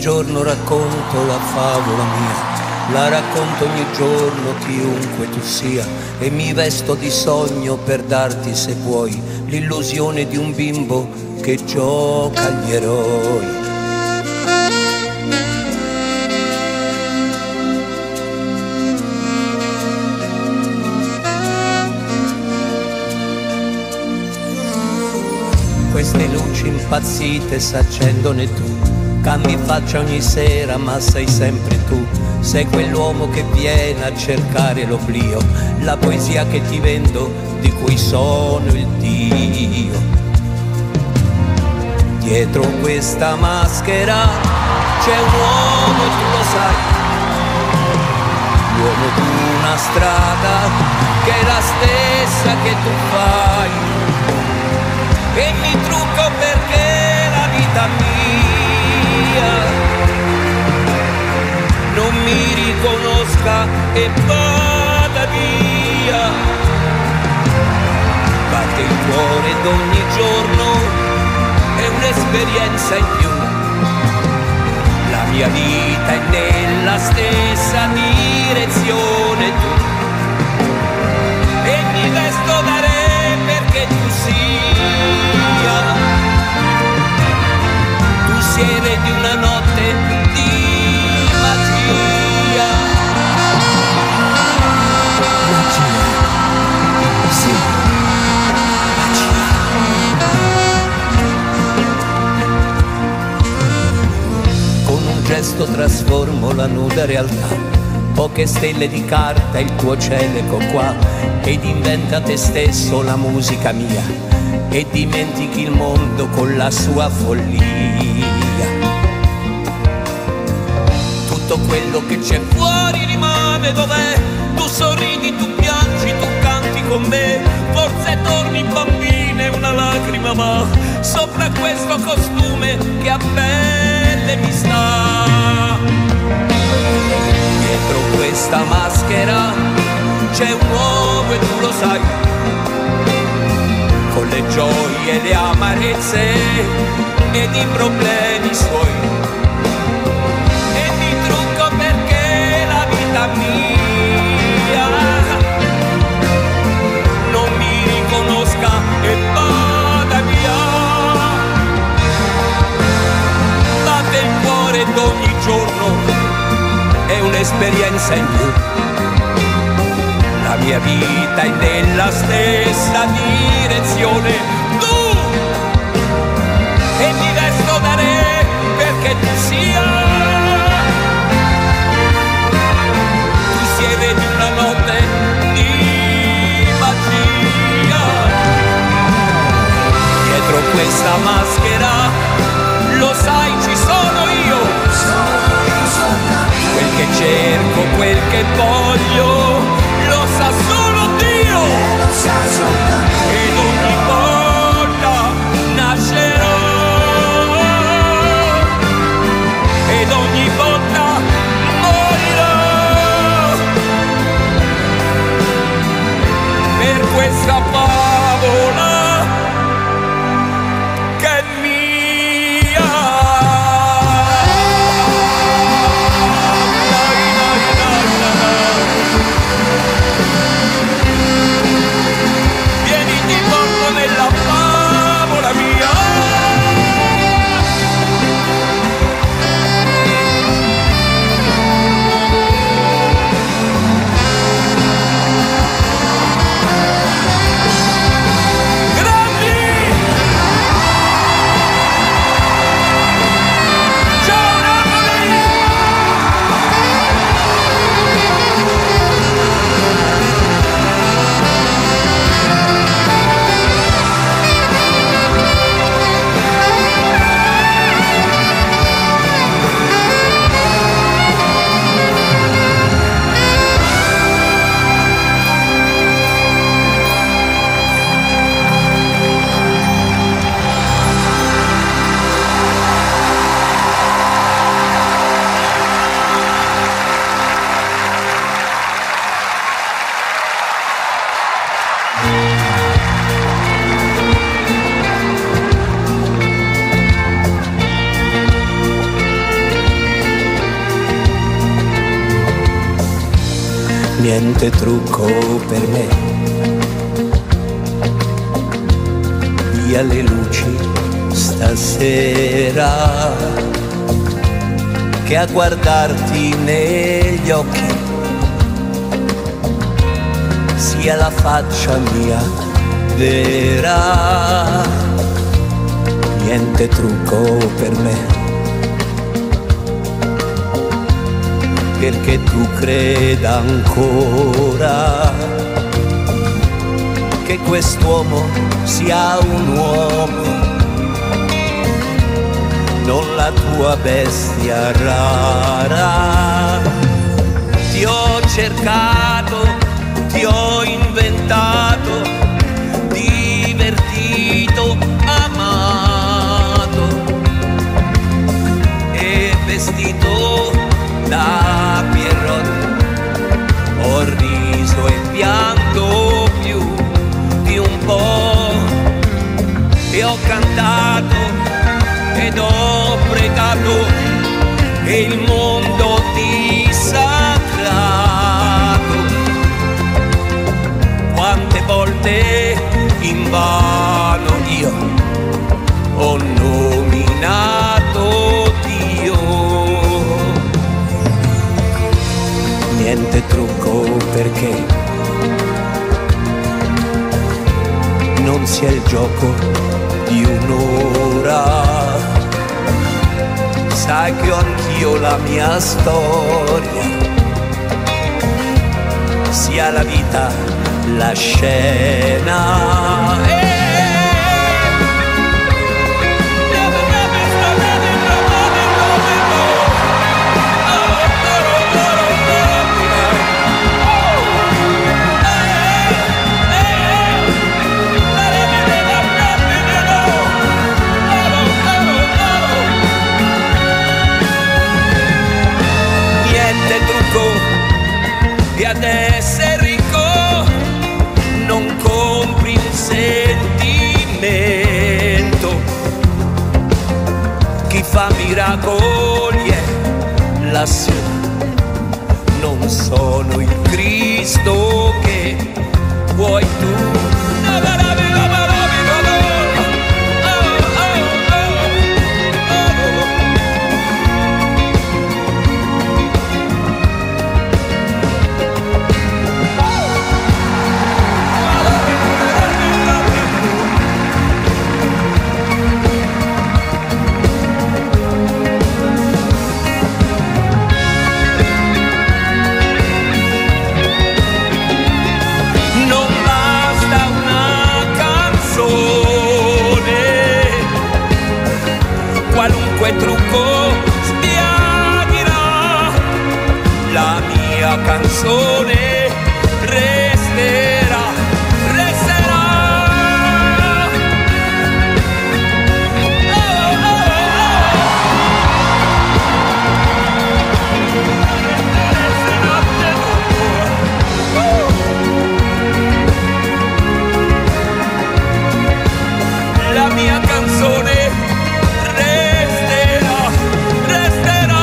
giorno racconto la favola mia, la racconto ogni giorno chiunque tu sia, e mi vesto di sogno per darti, se vuoi, l'illusione di un bimbo che gioca agli eroi. Queste luci impazzite s'accendono e tu cambi faccia ogni sera, ma sei sempre tu. Sei quell'uomo che viene a cercare l'oblio, la poesia che ti vendo, di cui sono il Dio. Dietro questa maschera c'è un uomo e tu lo sai, l'uomo di una strada che è la stessa che tu fai. E mi trucco perché la vita mia non mi riconosca e vada via. Batte il cuore d'ogni giorno, è un'esperienza in più. La mia vita è nella stessa direzione tu. E mi vesto da re perché tu tu sei re di una notte di magia. Magia, sì, magia. Con un gesto trasformo la nuda realtà, poche stelle di carta, il tuo cielo ecco qua, ed inventa te stesso la musica mia, e dimentichi il mondo con la sua follia. Tutto quello che c'è fuori rimane dov'è, tu sorridi, tu piangi, tu canti con me, forse torni bambina e una lacrima va sopra questo costume che a pelle mi sta. Dietro questa maschera c'è un uomo e tu lo sai, con le gioie, le amarezze ed i problemi suoi. E mi trucco perché la vita mia non mi riconosca e vada via. Batte il cuore d'ogni giorno, è un'esperienza in più. La mia vita è nella stessa direzione tu. E mi vesto da re perché tu sia. Tu sei re di una notte di magia. Dietro questa maschera, lo sai, ci sono io. Quel che cerco, quel che voglio, lo sa solo Dio, ed ogni volta nascerò, ed ogni volta morirò per questa favola che è mia. niente trucco per me. Via le luci stasera, che a guardarti negli occhi sia la faccia mia vera. Niente trucco per me, perché tu creda ancora che quest'uomo sia un uomo, non la tua bestia rara. Ti ho cercato, ti ho inventato, divertito, amato e vestito da Pierrot. Ho riso e pianto più di un po', e ho cantato ed ho pregato e il mondo dissacrato. Quante volte invano io ho nominato Dio. Niente trucco, perché non sia il gioco di un'ora. Sai che ho anch'io la mia storia, sia la vita la scena. E ad essere ricco non compri un sentimento. Chi fa miracoli è lassù, non sono il Cristo che vuoi tu. Qualunque trucco spiagherà, la mia canzone resterà, resterà. La mia canzone resterà, resterà.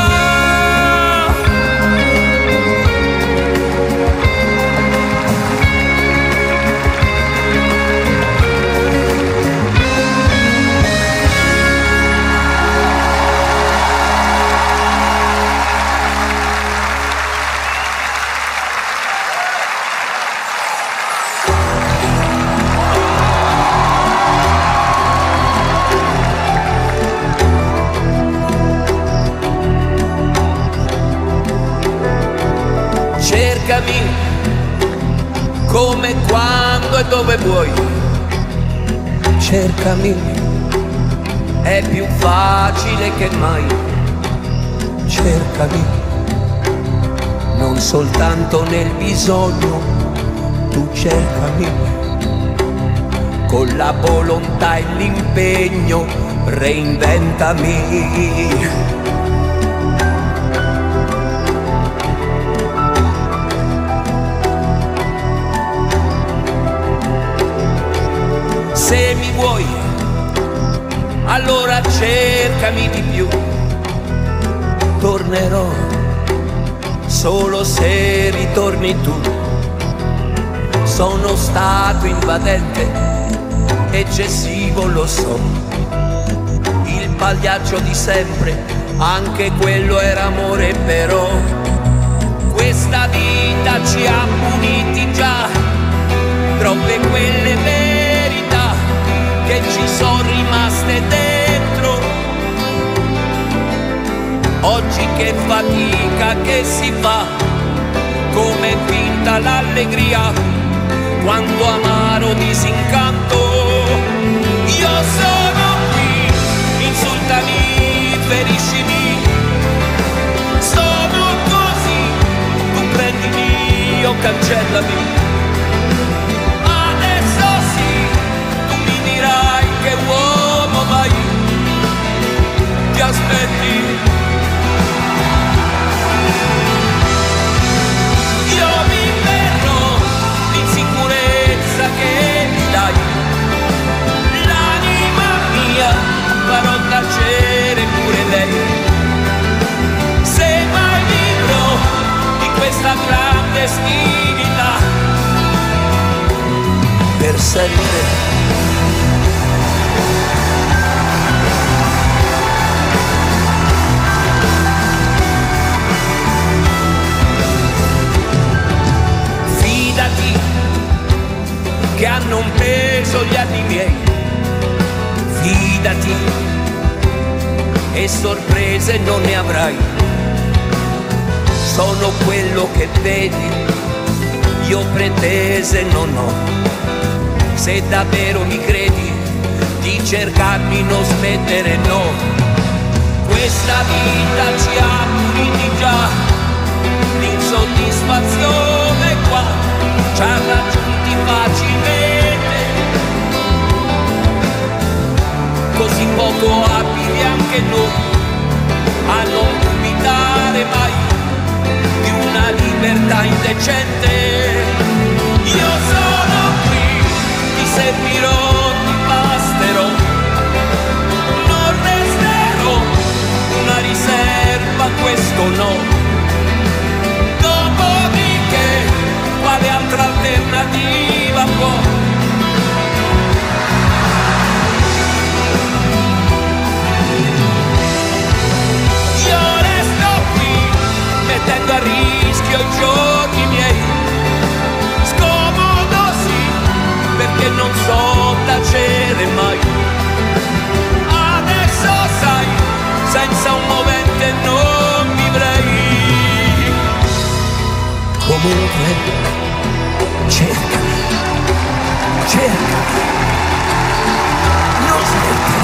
Cercami come, quando e dove vuoi. Cercami, è più facile che mai. Cercami, non soltanto nel bisogno. Tu cercami, con la volontà e l'impegno. Reinventami. Se mi vuoi, allora cercami di più. Tornerò solo se ritorni tu. Sono stato invadente, eccessivo lo so, il pagliaccio di sempre, anche quello era amore. Però questa vita ci ha puniti già, troppe quelle verità che ci sono rimaste dentro. Oggi che fatica che si fa, come finta l'allegria, quando amaro disincanto. Io sono qui, insultami, feriscimi, sono così, tu prendimi o cancellami. Adesso sì, tu mi dirai che uomo vai, ti aspetti. Io mi verrò l'insicurezza che mi dai, l'anima mia farò tacere pure lei. Se mai vivrò di questa clandestinità per sempre. Che hanno un peso gli anni miei, fidati e sorprese non ne avrai. Sono quello che vedi, io pretese non ho. Se davvero mi credi, di cercarmi non smettere, no. Questa vita ci ha puniti già, l'insoddisfazione qua ci ha raggiunti facilmente, così poco abili anche noi a non dubitare mai di una libertà indecente. Io sono qui, ti servirò, ti basterò, non resterò una riserva, questo no. Quale altra alternativa può? Io resto qui, mettendo a rischio i giorni miei, scomodo sì, perché non so tacere mai. Adesso sai, senza un movente non vivrei. Comunque cercami, cercami, non smettere.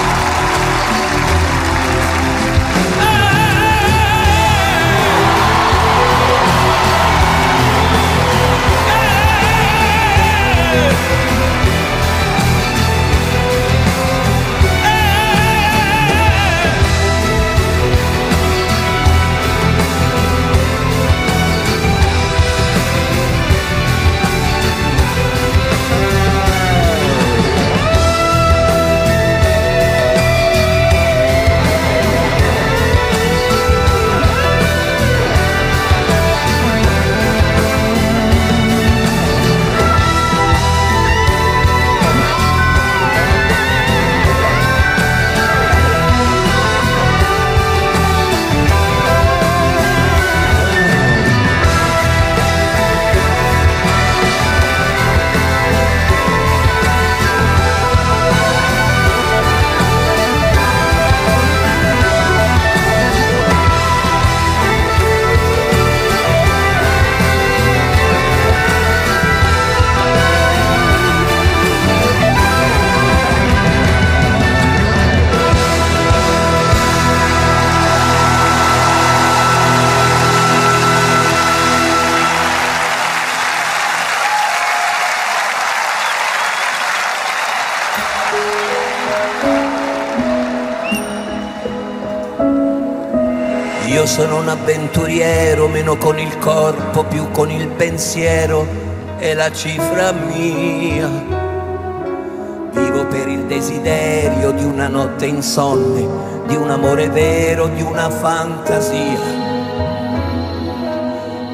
Io sono un avventuriero, meno con il corpo, più con il pensiero, è la cifra mia. Vivo per il desiderio di una notte insonne, di un amore vero, di una fantasia.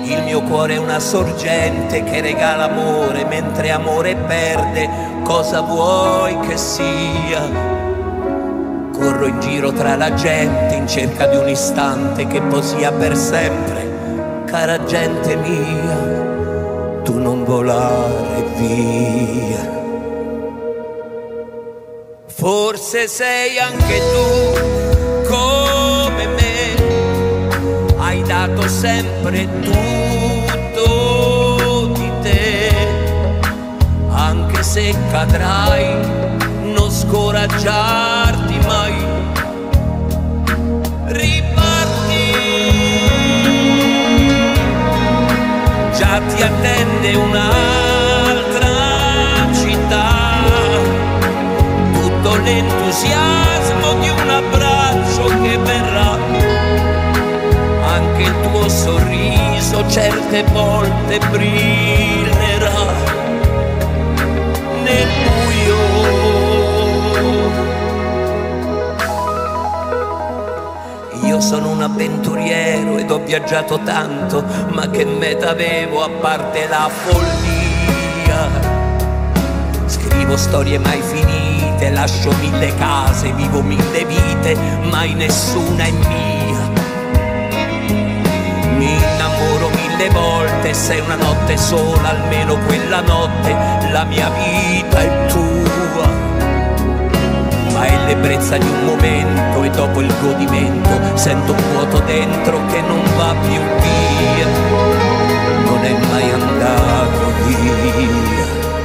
Il mio cuore è una sorgente che regala amore mentre amore perde. Cosa vuoi che sia? Corro in giro tra la gente in cerca di un istante che poi sia per sempre. Cara gente mia, tu non volare via. Forse sei anche tu come me, hai dato sempre tutto di te, anche se cadrai non scoraggiarti mai, riparti, già ti attende un'altra città, tutto l'entusiasmo di un abbraccio che verrà, anche il tuo sorriso certe volte brillerà nel buio. Io sono un avventuriero ed ho viaggiato tanto, ma che meta avevo a parte la follia? Scrivo storie mai finite, lascio 1000 case, vivo 1000 vite, mai nessuna è mia. Mi innamoro 1000 volte, se una notte sola, almeno quella notte la mia vita è tua. Ma è l'ebbrezza di un momento e dopo il godimento sento un vuoto dentro che non va più via, non è mai andato via.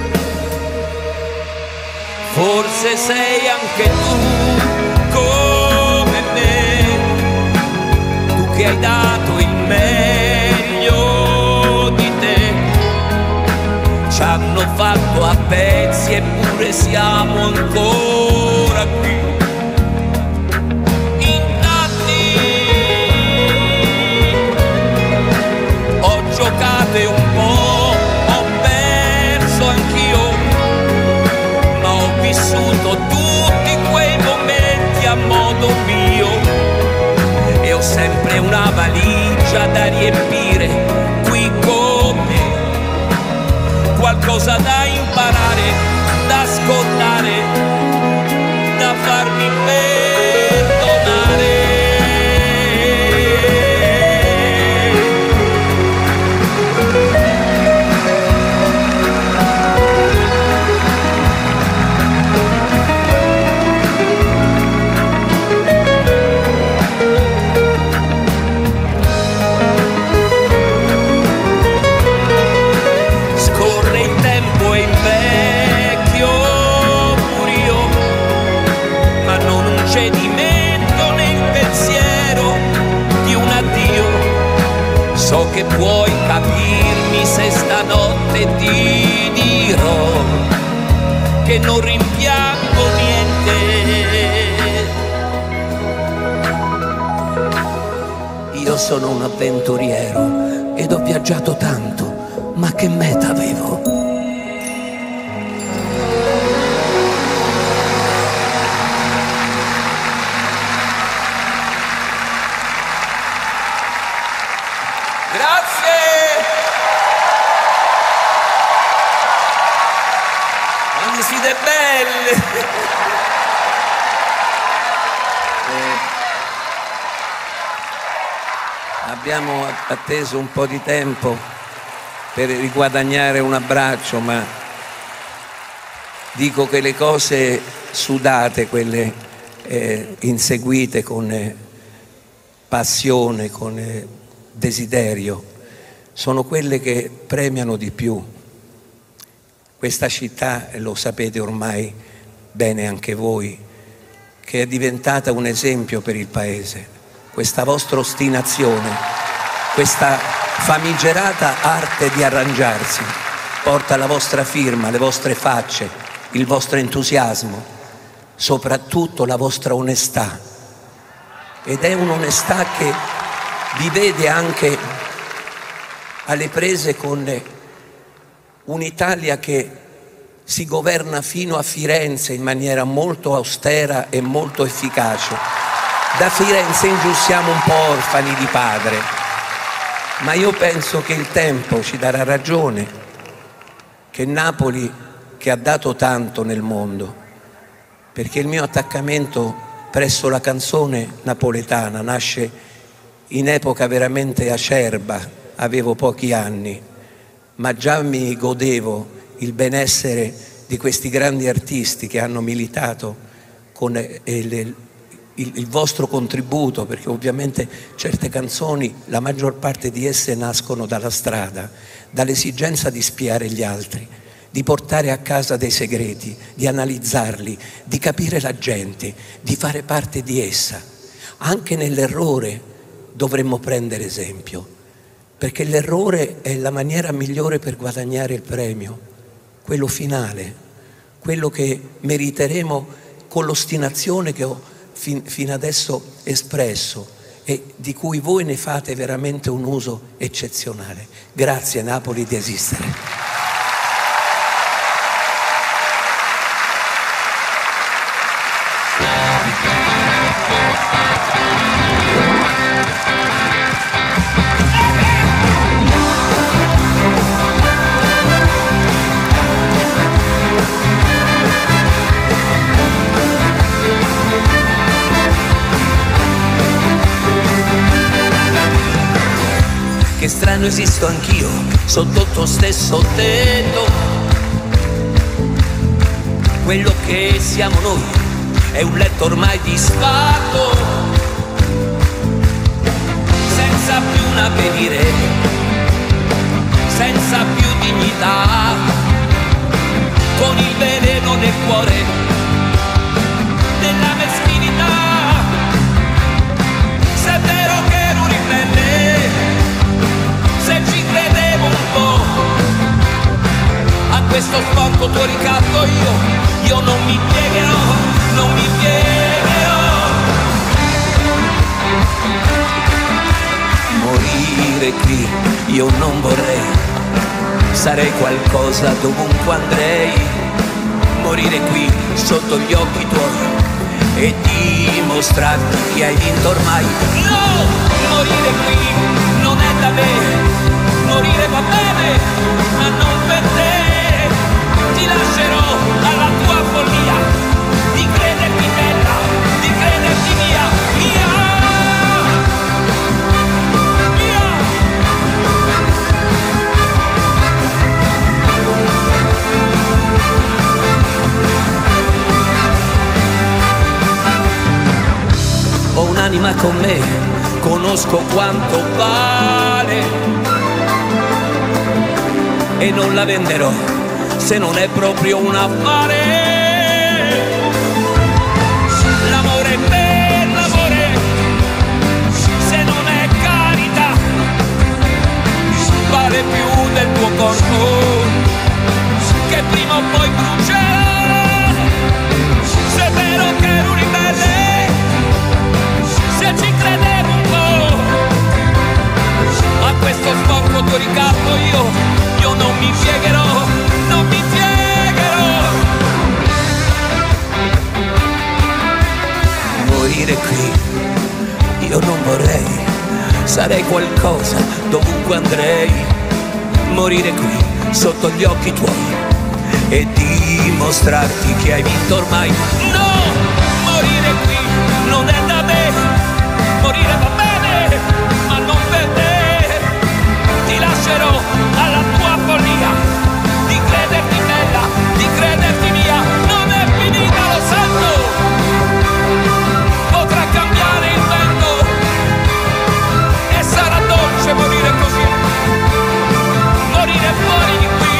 Forse sei anche tu come me, tu che hai dato il meglio di te, ci hanno fatto a pezzi eppure siamo ancora qui, intatti. Ho giocato un po', ho perso anch'io, ma ho vissuto tutti quei momenti a modo mio e ho sempre una valigia da riempire qui con me, qualcosa da imparare, da ascoltare, da farmi perdonare. Cedimento nel pensiero di un addio. So che puoi capirmi se stanotte ti dirò che non rimpiango niente. Io sono un avventuriero ed ho viaggiato tanto, ma che meta avevo? Grazie! Quando siete belle! Abbiamo atteso un po' di tempo per riguadagnare un abbraccio, ma dico che le cose sudate, quelle inseguite con passione, con desiderio, sono quelle che premiano di più. Questa città, lo sapete ormai bene anche voi, che è diventata un esempio per il paese. Questa vostra ostinazione, questa famigerata arte di arrangiarsi, porta la vostra firma, le vostre facce, il vostro entusiasmo, soprattutto la vostra onestà. Ed è un'onestà che vi vede anche alle prese con un'Italia che si governa fino a Firenze in maniera molto austera e molto efficace. Da Firenze in giù siamo un po' orfani di padre. Ma io penso che il tempo ci darà ragione, che Napoli, che ha dato tanto nel mondo, perché il mio attaccamento presso la canzone napoletana nasce in epoca veramente acerba, avevo pochi anni, ma già mi godevo il benessere di questi grandi artisti che hanno militato con il vostro contributo, perché ovviamente certe canzoni, la maggior parte di esse nascono dalla strada, dall'esigenza di spiare gli altri, di portare a casa dei segreti, di analizzarli, di capire la gente, di fare parte di essa. Anche nell'errore dovremmo prendere esempio, perché l'errore è la maniera migliore per guadagnare il premio, quello finale, quello che meriteremo con l'ostinazione che ho fino adesso espresso e di cui voi ne fate veramente un uso eccezionale. Grazie Napoli di esistere. Che strano, esisto anch'io sotto il tuo stesso tetto. Quello che siamo noi è un letto ormai disfatto, senza più un avvenire, senza più dignità, con il veleno nel cuore della meschinità. Se è vero che ero ribelle, se ci credevo un po' a questo sporco tuo ricatto, io non mi piegherò, non mi piegherò. Morire qui io non vorrei, sarei qualcosa dovunque andrei. Morire qui sotto gli occhi tuoi e dimostrarti che hai vinto ormai. No, morire qui non è da me. Morire va bene, ma non per te. Ti lascerò alla tua follia di crederti bella, di crederti mia, mia, mia. Ho un'anima con me, conosco quanto vale e non la venderò se non è proprio un affare. L'amore per l'amore, se non è carità, vale più del tuo corpo che prima o poi brucerà. Se è vero che ero ribelle, se ci credevo un po' a questo sporco tuo ricatto, io non mi piegherò, non mi piegherò. Morire qui io non vorrei, sarei qualcosa dovunque andrei. Morire qui sotto gli occhi tuoi e dimostrarti che hai vinto ormai. No, morire qui non è da me. Morire va bene, ma non per te. Ti lascerò alla tua follia di crederti bella, di crederti mia. Non è finita, lo sento. Potrà cambiare il vento e sarà dolce morire così, morire fuori di qui.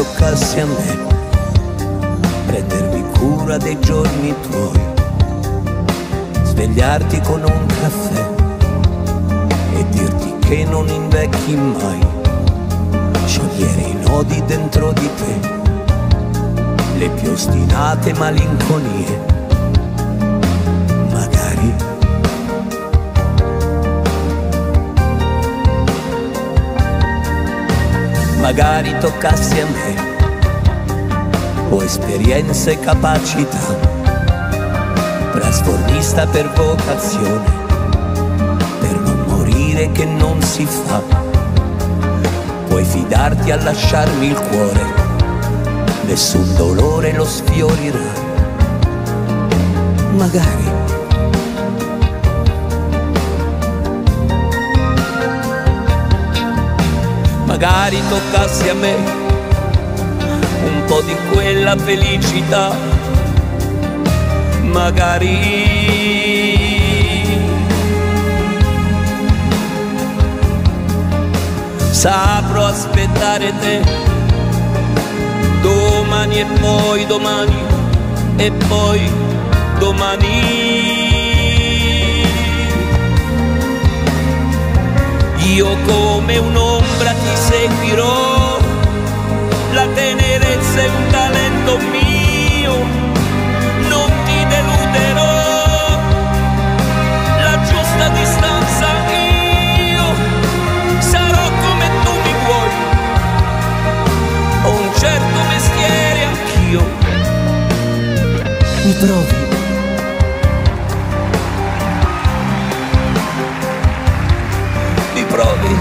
toccasse a me prendermi cura dei giorni tuoi, svegliarti con un caffè e dirti che non invecchi mai, sciogliere i nodi dentro di te, le più ostinate malinconie. Magari toccasse a me, o esperienza e capacità, trasformista per vocazione, per non morire che non si fa. Puoi fidarti a lasciarmi il cuore, nessun dolore lo sfiorirà. Magari toccasse a me un po' di quella felicità, magari saprò aspettare te domani e poi domani e poi domani. Io come un'ombra ti seguirò, la tenerezza è un talento mio, non ti deluderò, la giusta distanza io sarò come tu mi vuoi, ho un certo mestiere anch'io. Mi provi? Provi.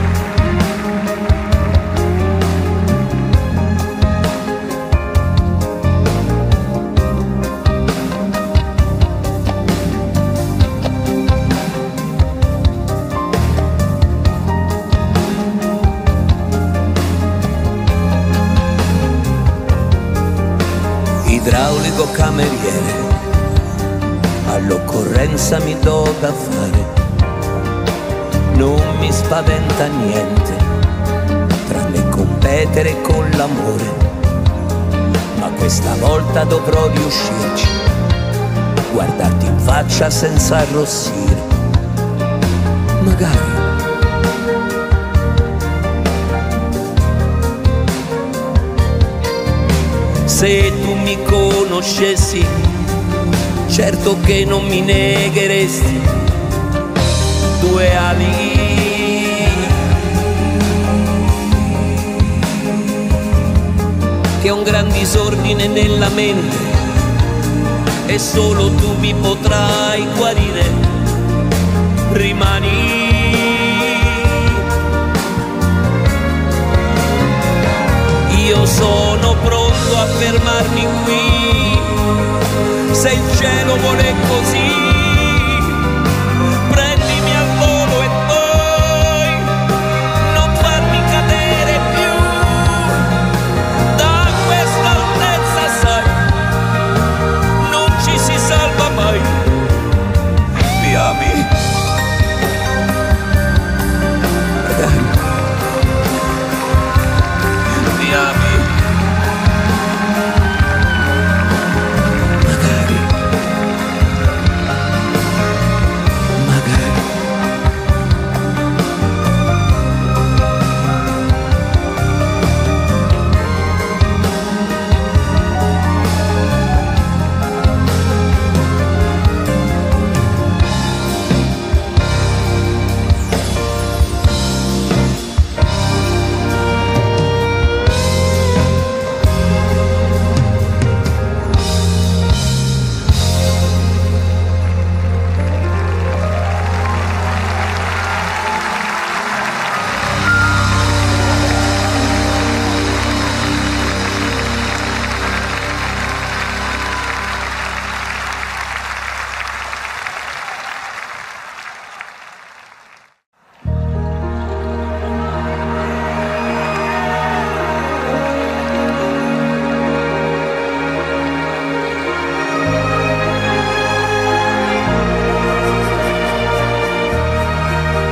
Idraulico cameriere, all'occorrenza mi do da fare. Non mi spaventa niente, tranne competere con l'amore, ma questa volta dovrò riuscirci, guardarti in faccia senza arrossire. Magari se tu mi conoscessi, certo che non mi negheresti due ali che ho un gran disordine nella mente e solo tu mi potrai guarire. Rimani, io sono pronto a fermarmi qui, se il cielo vuole così.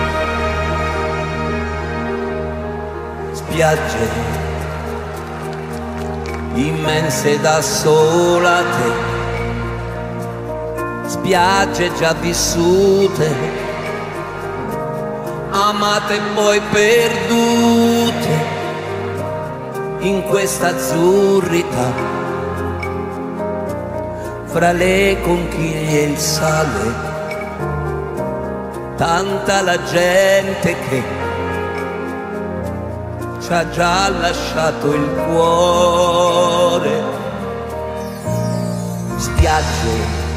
spiagge immense da sola te, spiagge già vissute, amate e poi perdute in questa azzurrità, fra le conchiglie e il sale, tanta la gente che ci ha già lasciato il cuore. Spiagge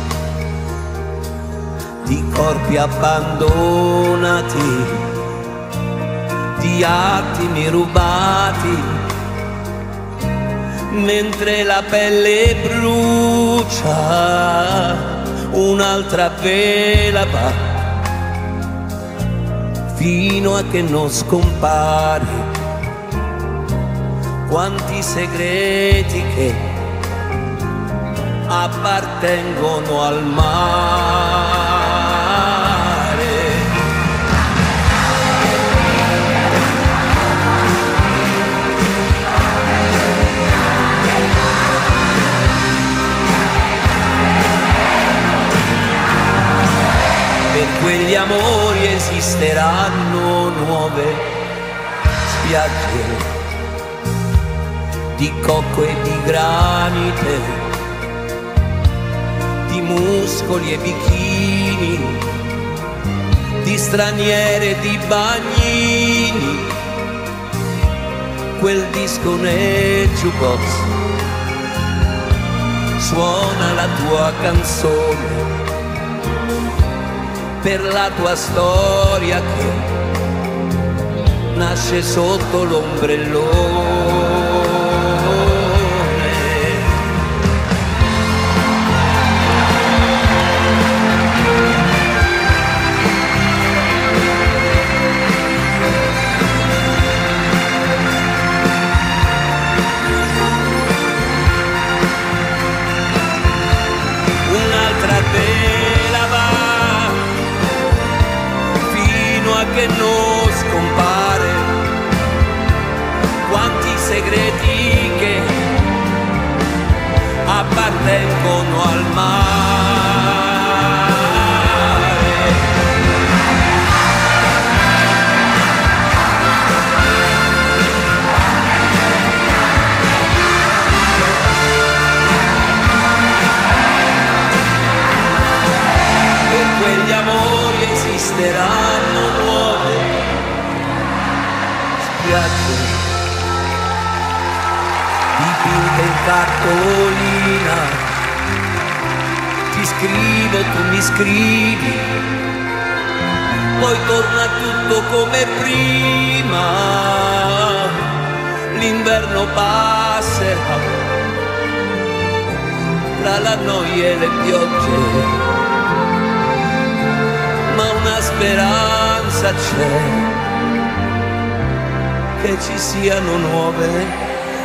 di corpi abbandonati, di attimi rubati, mentre la pelle brucia, un'altra vela va, fino a che non scompare. Quanti segreti che appartengono al mare. Per quegli amori esisteranno nuove spiagge di cocco e di granite, di muscoli e bikini, di straniere e di bagnini. Quel disco nel jukebox suona la tua canzone, per la tua storia che nasce sotto l'ombrellone. Un'altra vela va fino a che non scompare. Quanti segreti che appartengono al mare. Per quegli amori esisteranno nuove spiagge dipinte in cartolina. Ti scrivo, tu mi scrivi, poi torna tutto come prima. L'inverno passerà tra la noia e le piogge, ma una speranza c'è, che ci siano nuove.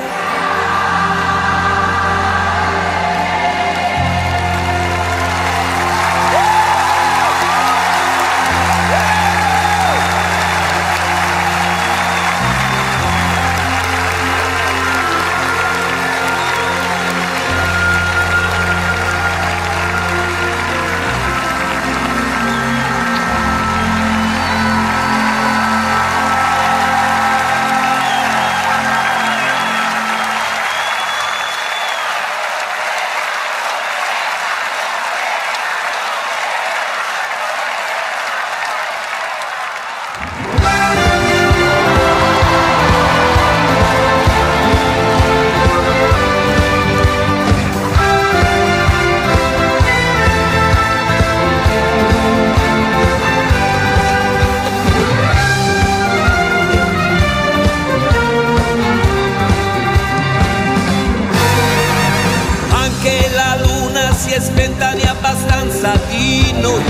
Si è spenta ne abbastanza di noi,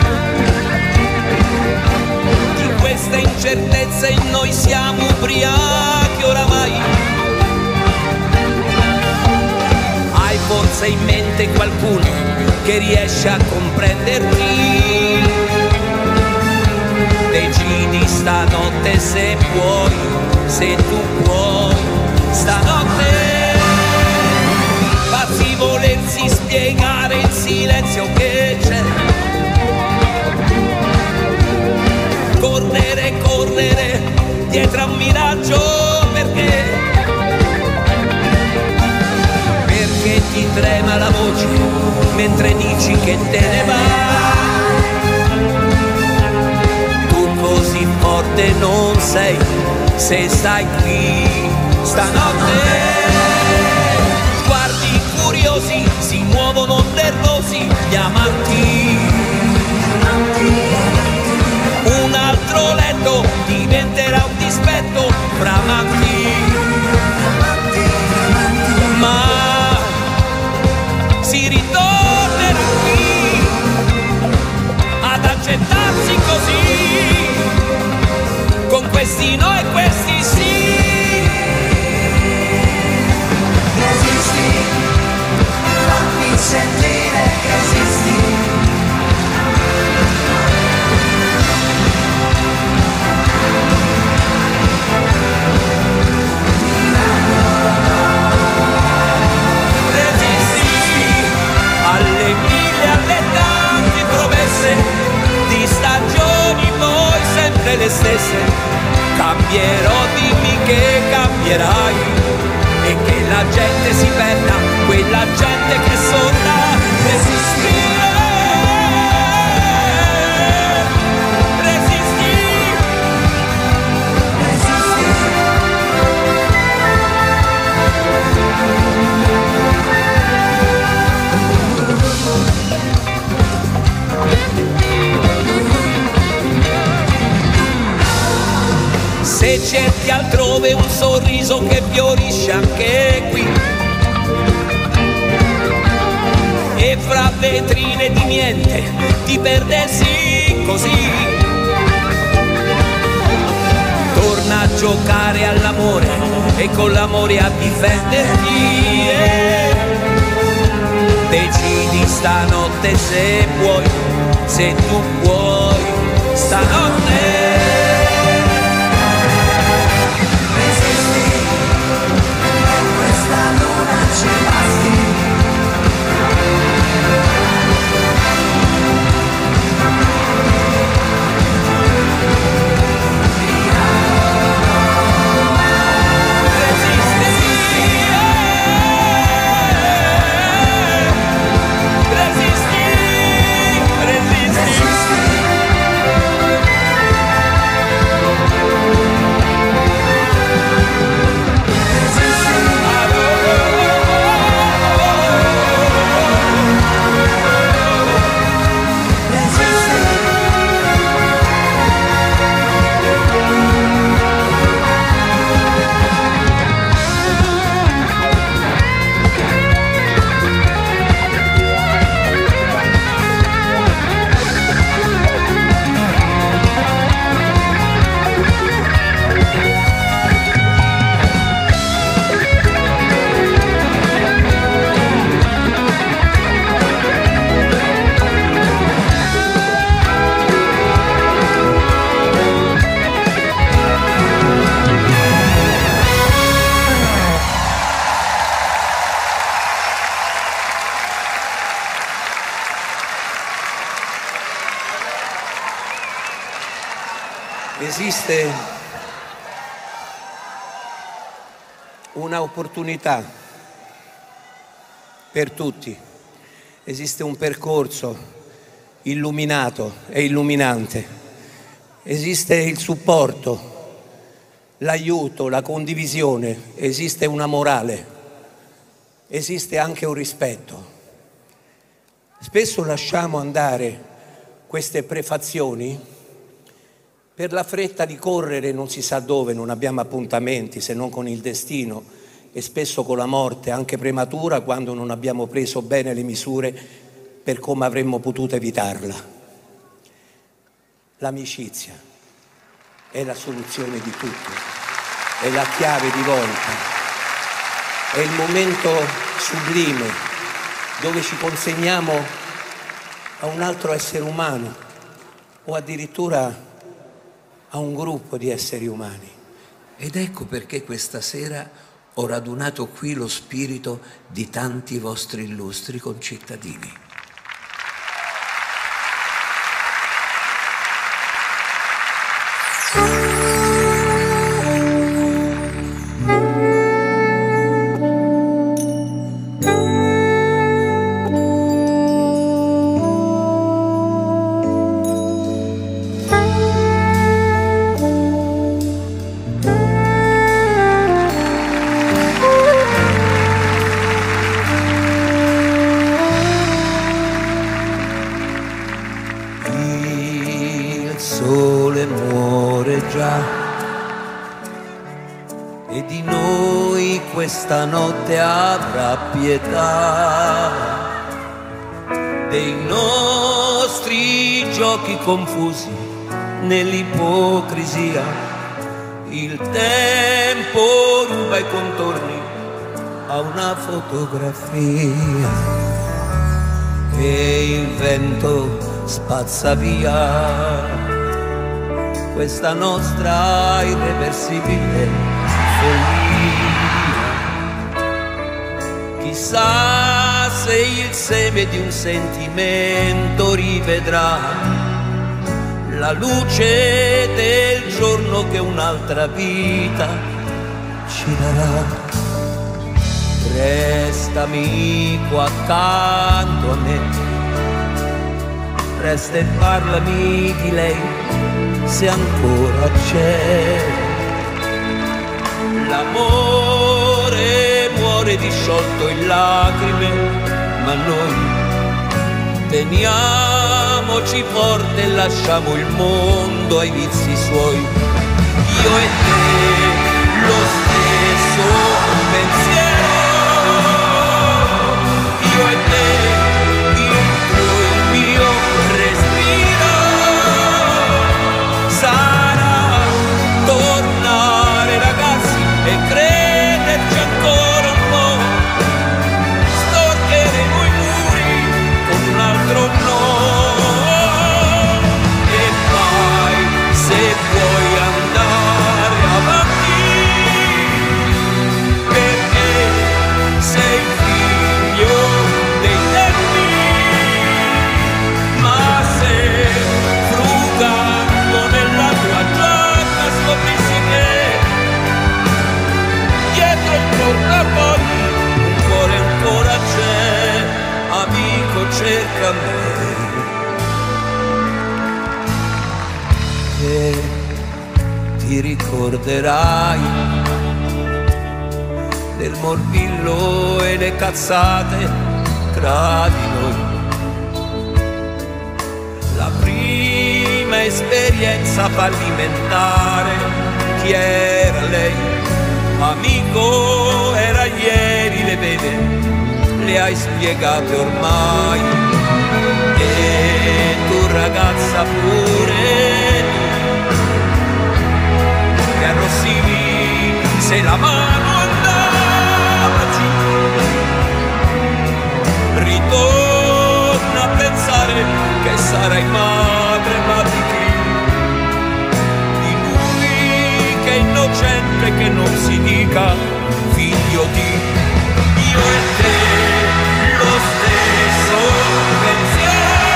di questa incertezza in noi siamo ubriachi oramai. Hai forse in mente qualcuno che riesce a comprenderti? Decidi stanotte se puoi, se tu puoi, stanotte. silenzio che c'è. Correre, correre dietro a un miraggio, perché ti trema la voce mentre dici che te ne vai. Tu così forte non sei se stai qui stanotte. Guardi curiosi, si muovono nervosi gli amanti. Un altro letto diventerà un dispetto fra amanti. Ma si ritornerà qui ad accettarsi così, con questi no e questi sì. Resisti, fammi sentire che esisti. Alle mille, alle tante promesse di stagioni poi sempre le stesse. Cambierò, dimmi che cambierai e che la gente si perda, quella gente che sorda. Resisti, resisti, resisti. Se cerchi altrove un sorriso che fiorisce anche qui, e fra vetrine di niente ti perdersi così, torna a giocare all'amore e con l'amore a difenderti. Decidi stanotte se puoi, se tu puoi, stanotte. Esiste una opportunità per tutti, esiste un percorso illuminato e illuminante, esiste il supporto, l'aiuto, la condivisione, esiste una morale, esiste anche un rispetto. Spesso lasciamo andare queste prefazioni per la fretta di correre non si sa dove, non abbiamo appuntamenti se non con il destino e spesso con la morte, anche prematura, quando non abbiamo preso bene le misure per come avremmo potuto evitarla. L'amicizia è la soluzione di tutto, è la chiave di volta, è il momento sublime dove ci consegniamo a un altro essere umano o addirittura a un gruppo di esseri umani. Ed ecco perché questa sera ho radunato qui lo spirito di tanti vostri illustri concittadini. sole muore già e di noi questa notte avrà pietà, dei nostri giochi confusi nell'ipocrisia. Il tempo ruba i contorni a una fotografia e il vento spazza via questa nostra irreversibile follia. Chissà se il seme di un sentimento rivedrà la luce del giorno che un'altra vita ci darà. Resta amico accanto a me, resta e parlami di lei se ancora c'è. L'amore muore disciolto in lacrime, ma noi teniamoci forte e lasciamo il mondo ai vizi suoi. Io e te lo stesso pensiero, io e te, il tuo e il mio respiro. Sarà tornare ragazzi e crederci ancora un po'. Storcheremo i muri con un altro no. E vai se vuoi andare avanti, perché sei figlio dei tempi, ma se frugando nella tua giornata scoprissi che dietro il portafogli un cuore ancora c'è, amico cerca me. E ti ricorderai del morbillo e le cazzate tra di noi, la prima esperienza fallimentare. Chi era lei? Amico, era ieri, le vede, le hai spiegate ormai. E tu ragazza pure, ti arrossivi se la mano andava giù. Ritorna a pensare che sarai madre, ma di chi? Di lui che è innocente, che non si dica figlio di. Io e te lo stesso pensiero.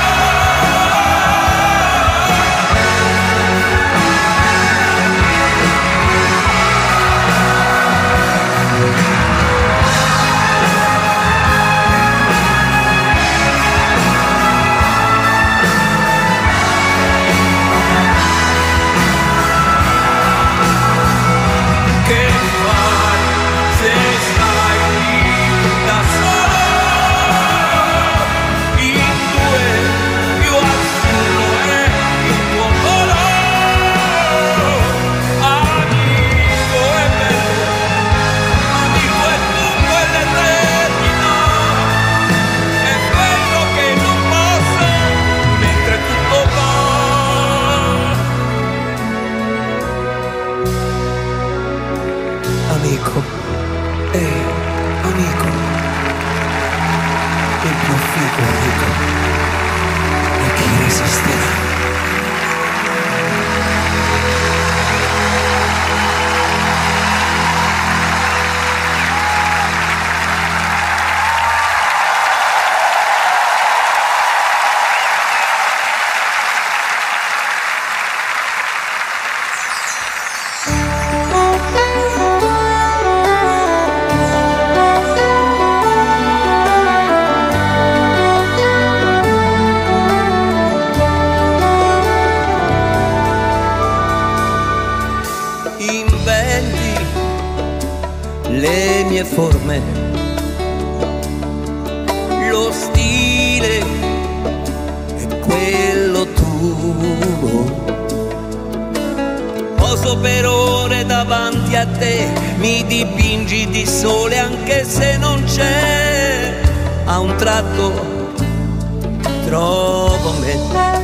Che fai se stai lì da solo, in due, più azzurro è il tuo volo. Amico è bello, amico è lungo e l'eternità, è quello che non passa mentre tutto va. Amico, amico, il più figo amico, e chi resisterà? Inventi le mie forme, lo stile è quello tuo, passo per ore davanti a te, mi dipingi di sole anche se non c'è, a un tratto trovo me.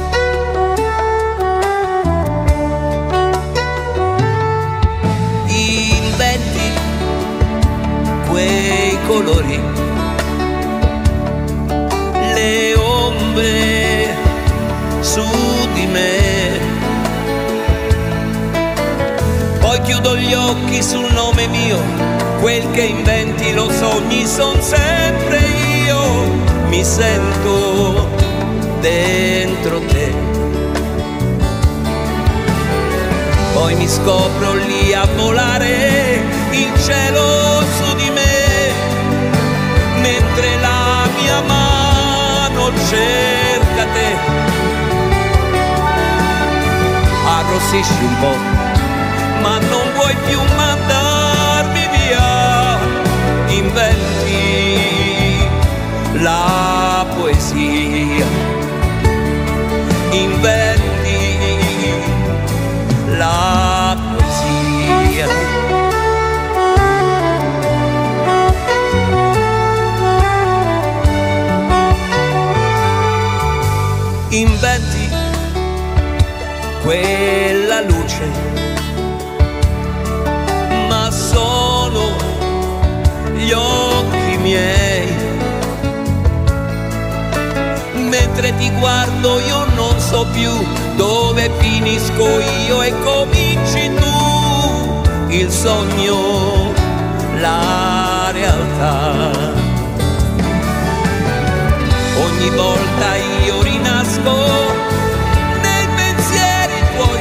Inventi quei colori, le ombre su di me, poi chiudo gli occhi sul nome mio, quel che inventi lo sogni son sempre io, mi sento dentro te, poi mi scopro lì a volare, il cielo su di me, mentre la mia mano cerca te, arrossisci un po', ma non vuoi più mandarmi via, inventi la poesia, inventi la poesia. Inventi quella luce, ma sono gli occhi miei, mentre ti guardo io non so più dove finisco io e cominci tu, il sogno, la realtà. Ogni volta io rinasco nei pensieri tuoi,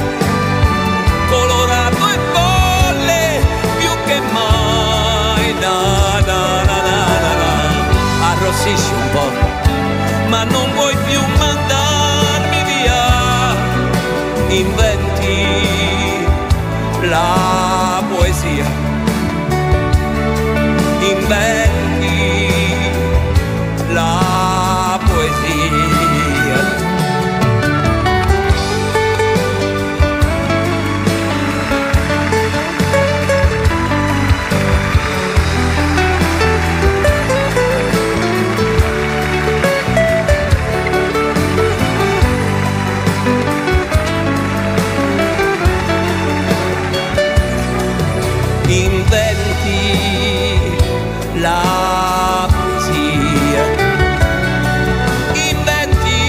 colorato e folle più che mai, na, na, na, na, na, na. Arrossisci un po', ma non vuoi più mandarmi via, inventi la poesia, inventi la poesia. Inventi la poesia, inventi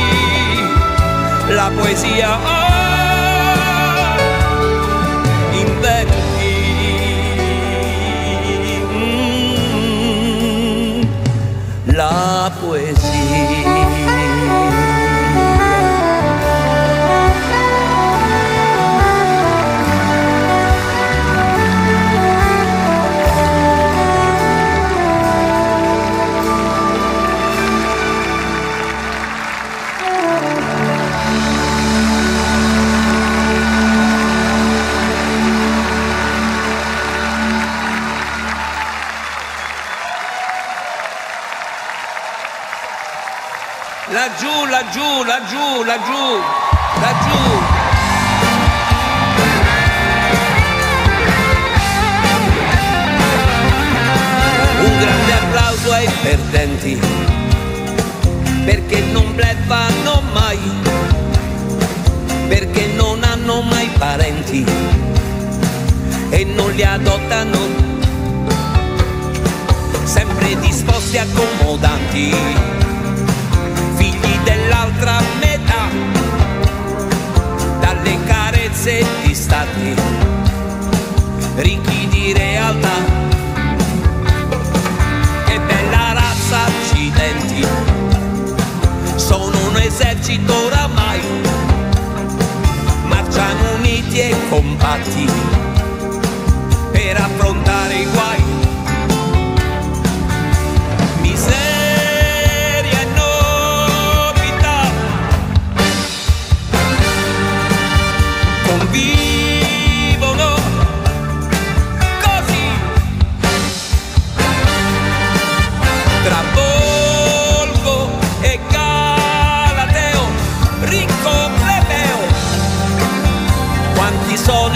la poesia, oh, inventi la poesia. Laggiù, laggiù, laggiù, laggiù, laggiù. Un grande applauso ai perdenti, perché non bluffano mai, perché non hanno mai parenti e non li adottano, sempre disposti accomodanti, figli dell'altra metà, dalle carezze distratti, ricchi di realtà. Che bella razza, accidenti, sono un esercito oramai, marciano uniti e compatti per affrontare i guai. Vivono così, tra Volgo e Galateo, ricco plebeo, quanti sono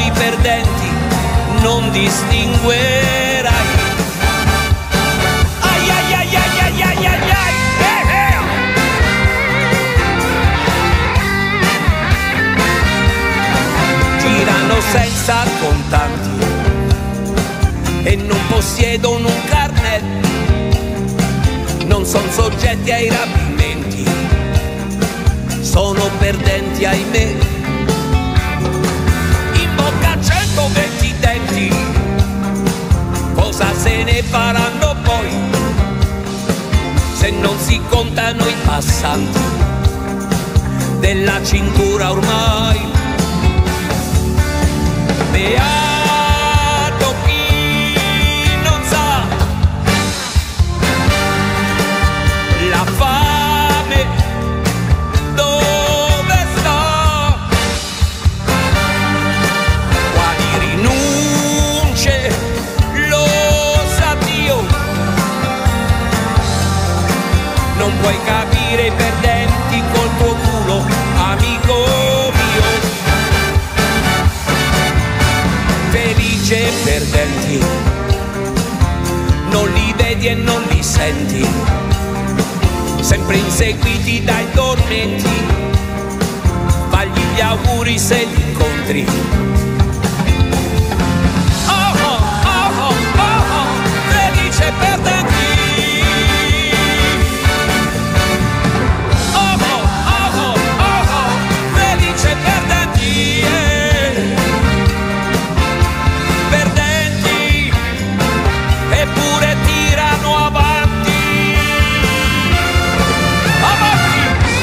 non distinguerai. Ai ai ai ai ai ai ai ai. Girano senza contanti e non possiedono un carnet, non sono soggetti ai rapimenti, sono perdenti ahimè. In bocca 120 denti, cosa se ne faranno poi se non si contano i passanti della cintura ormai? Beato chi non sa la fame dove sta, quali rinunce lo sa Dio. Non puoi capire i perdenti col tuo culo, amico mio. Felice perdenti, non li vedi e non li senti, sempre inseguiti dai tormenti, fagli gli auguri se li incontri. Oh oh oh oh oh oh, felice perdenti. Oh oh oh oh oh oh, felice perdenti. Perdenti, eppure tirano avanti. Avanti!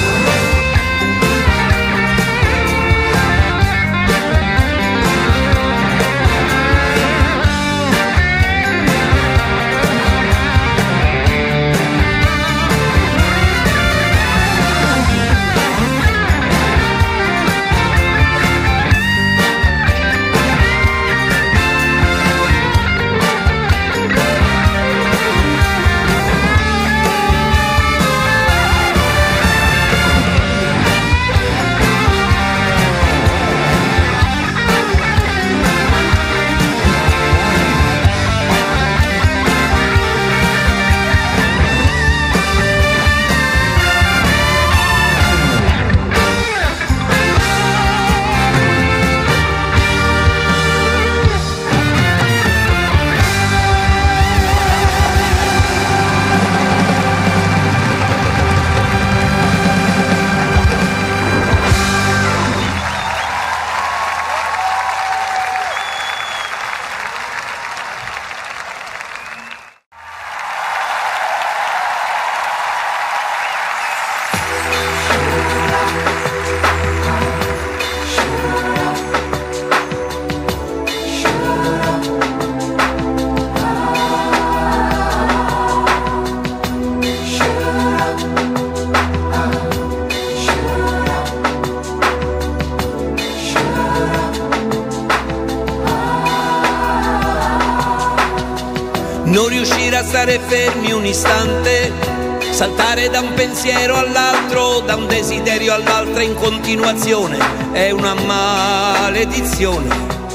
Non riuscire a stare fermi un istante, saltare da un pensiero all'altro, da un desiderio all'altro in continuazione, è una maledizione.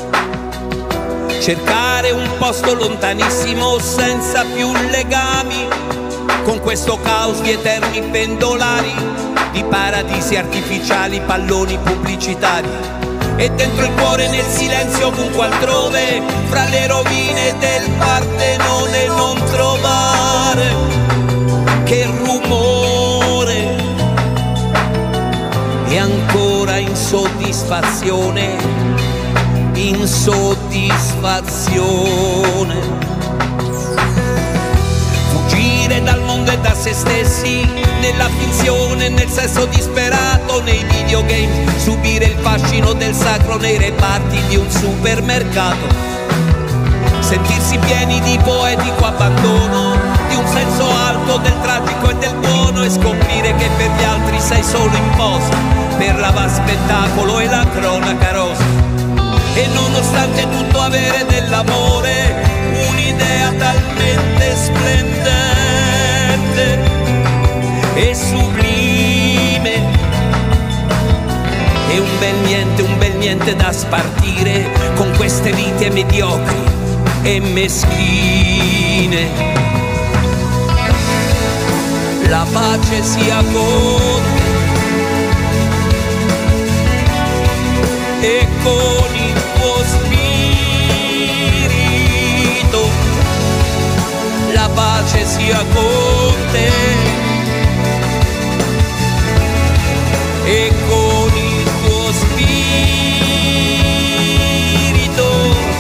Cercare un posto lontanissimo senza più legami, con questo caos di eterni pendolari, di paradisi artificiali, palloni pubblicitari. E dentro il cuore nel silenzio ovunque altrove, fra le rovine del Partenone non trovare che rumore. E ancora insoddisfazione, insoddisfazione. Fuggire dal mondo e da se stessi, nella finzione, nel sesso disperato, nei videogame, subire il fascino del sacro nei reparti di un supermercato, sentirsi pieni di poetico abbandono, di un senso alto del tragico e del buono, e scoprire che per gli altri sei solo in posa, per la va spettacolo e la cronaca rosa. E nonostante tutto avere dell'amore, un'idea talmente splendente e sublime, e un bel niente, un bel niente da spartire con queste vite mediocri e meschine. La pace sia con te e con il tuo spirito. La pace sia con te e con il tuo spirito.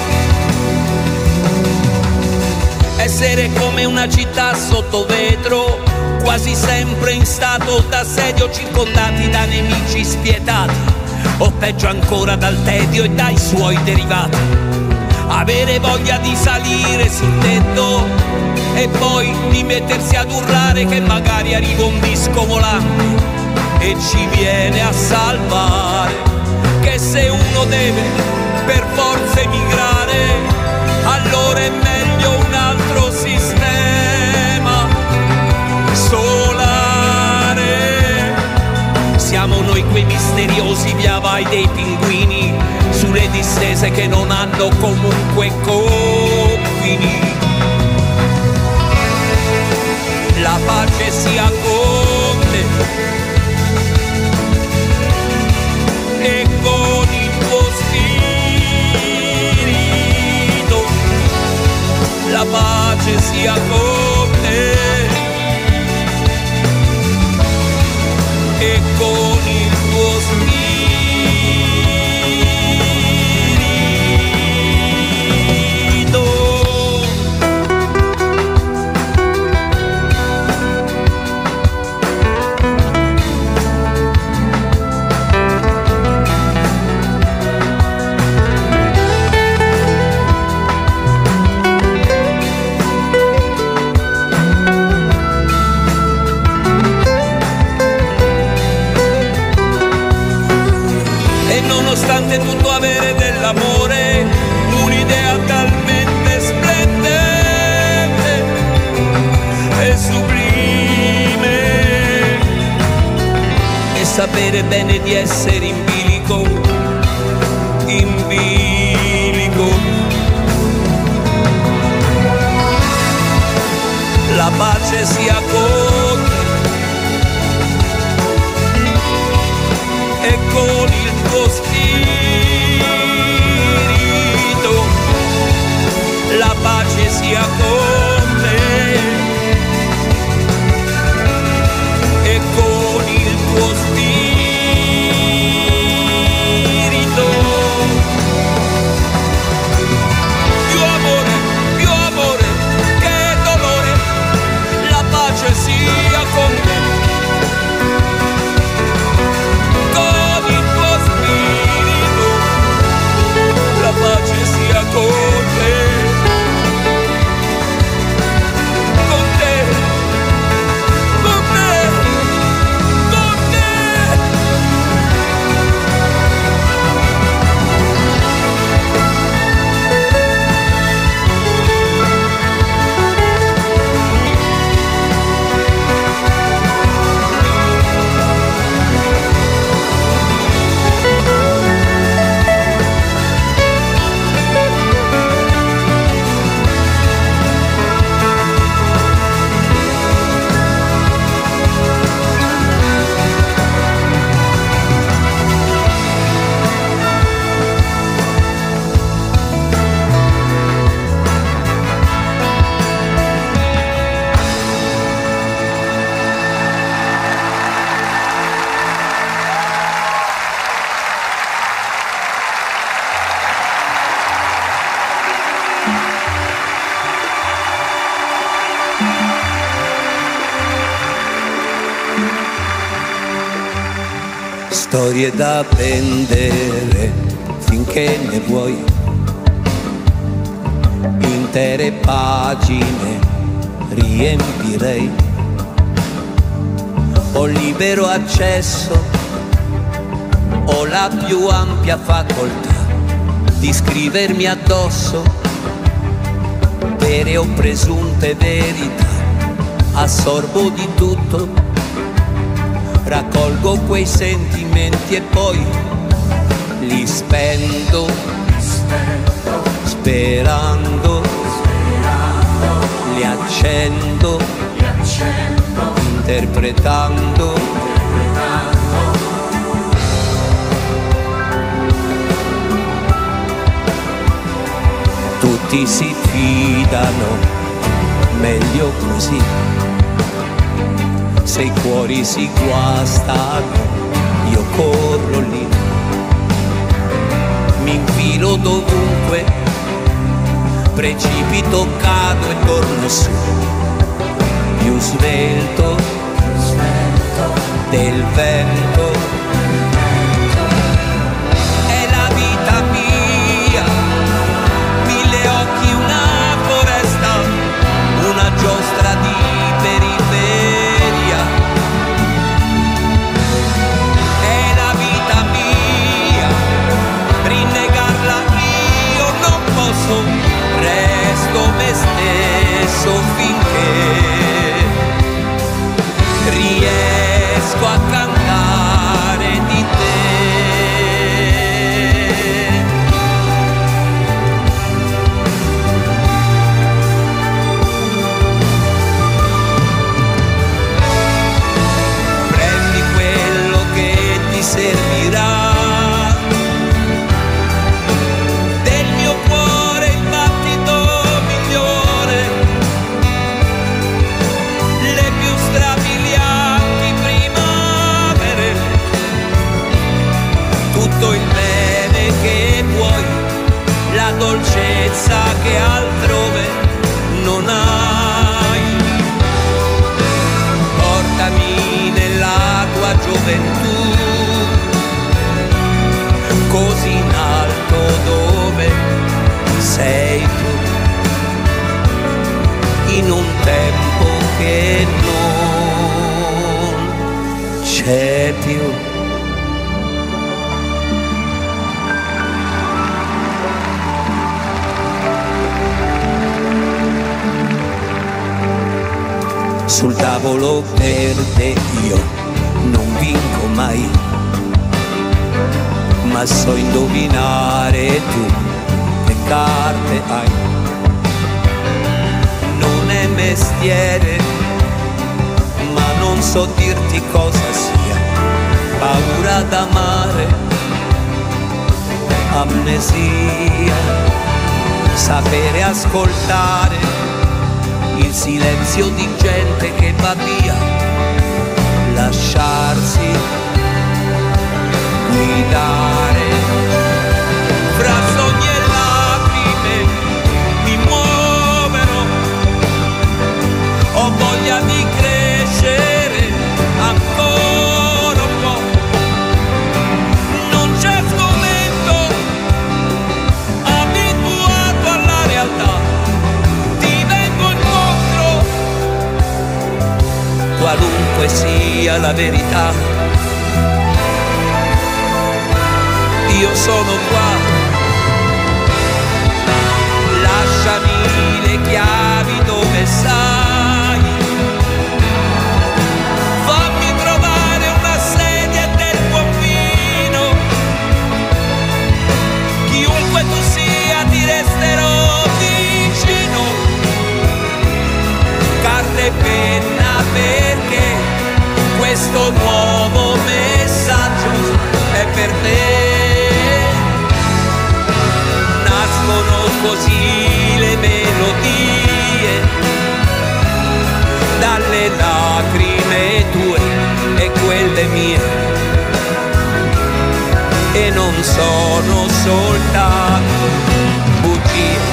Essere come una città sotto vetro, quasi sempre in stato d'assedio, circondati da nemici spietati, o peggio ancora dal tedio e dai suoi derivati. Avere voglia di salire sul tetto e poi di mettersi ad urlare che magari arriva un disco volante e ci viene a salvare. Che se uno deve per forza emigrare, allora è meglio un altro sistema solare. Siamo noi quei misteriosi via vai dei pinguini sulle distese che non hanno comunque confini. La pace sia con te e con il tuo spirito. La pace sia con te e con il tuo spirito. Nonostante tutto avere dell'amore, un'idea talmente splendente e sublime, e sapere bene di essere in bilico, in bilico. La pace sia con te e con il tuo spirito. La pace sia con te e con il tuo spirito. Più amore che dolore, la pace sia con te. La pace sia con te, con te, con te, con te. Storie da vendere finché ne vuoi, intere pagine riempirei. Ho libero accesso, ho la più ampia facoltà di scrivermi addosso vere o presunte verità. Assorbo di tutto, raccolgo quei sentimenti e poi li spendo, sperando, li accendo, interpretando. Tutti si fidano, meglio così. Se i cuori si guastano, io corro lì. Mi infilo dovunque, precipito, cado e torno su, più svelto del vento. È la vita mia, mille occhi, una foresta, una giostra di periferia. È la vita mia, rinnegarla io non posso, resto me stesso finché riesco a cantare di te. Prendi quello che ti servirà, del mio cuore il battito migliore, le più strabilianti primavere, tutto il bene che vuoi, la dolcezza che altrove non hai. Portami nella tua gioventù, così in alto dove sei tu, in un tempo che non c'è più. Sul tavolo verde io non vinco mai, ma so indovinare tu che carte hai. Non è mestiere, ma non so dirti cosa sia, paura d'amare, amnesia, sapere ascoltare il silenzio di gente che va via, lasciarsi guidare. Fra sogni e lacrime mi muoverò, ho voglia di crescere ancora un po'. Non c'è sgomento, abituato alla realtà, qualunque sia la verità. Io sono qua, lasciami le chiavi dove sai, fammi trovare una sedia del buon vino, chiunque tu sia ti resterò vicino, carta e penna, perché questo nuovo messaggio è per te. Nascono così le melodie, dalle lacrime tue e quelle mie, e non sono soltanto bugie.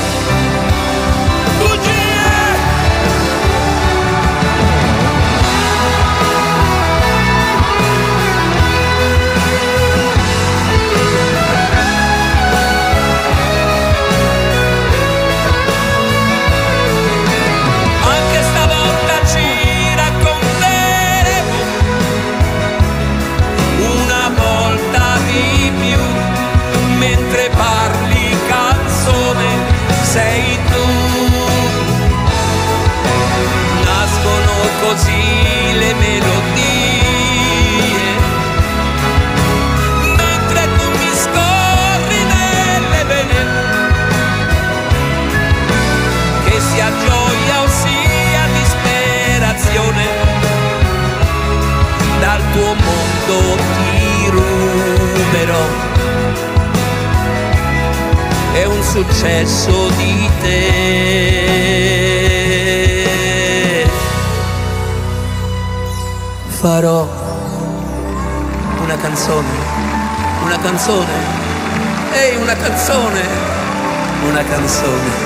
Mentre parli canzone sei tu, nascono così le melodie, mentre tu mi mondo ti ruberò. È un successo di te. Farò una canzone, una canzone, ehi, una canzone, una canzone.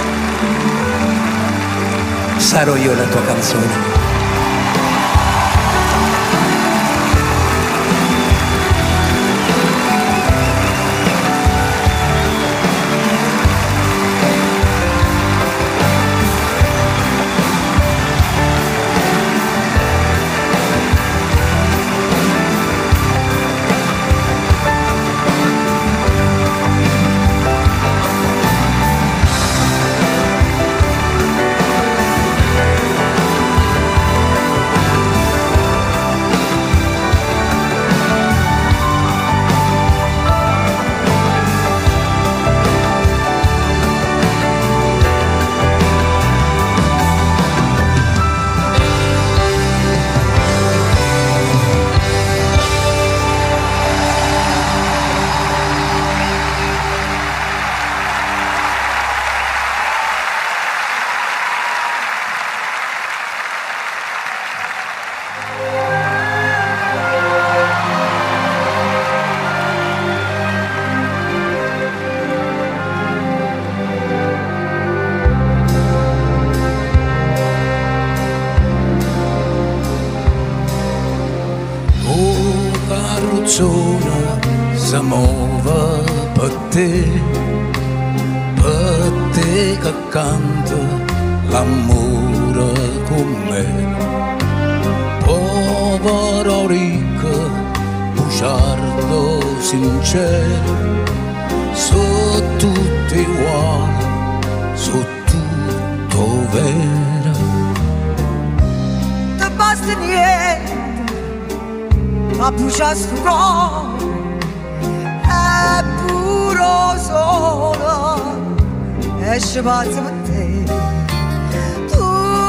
Sarò io la tua canzone. Si muove per te che canta l'amore con me. Povero ricco, bugiardo sincero, sono tutti uguali, sono tutto vero. Non basta niente a bruciare sto cuore, è puro solo, esce pazzo per te. Tu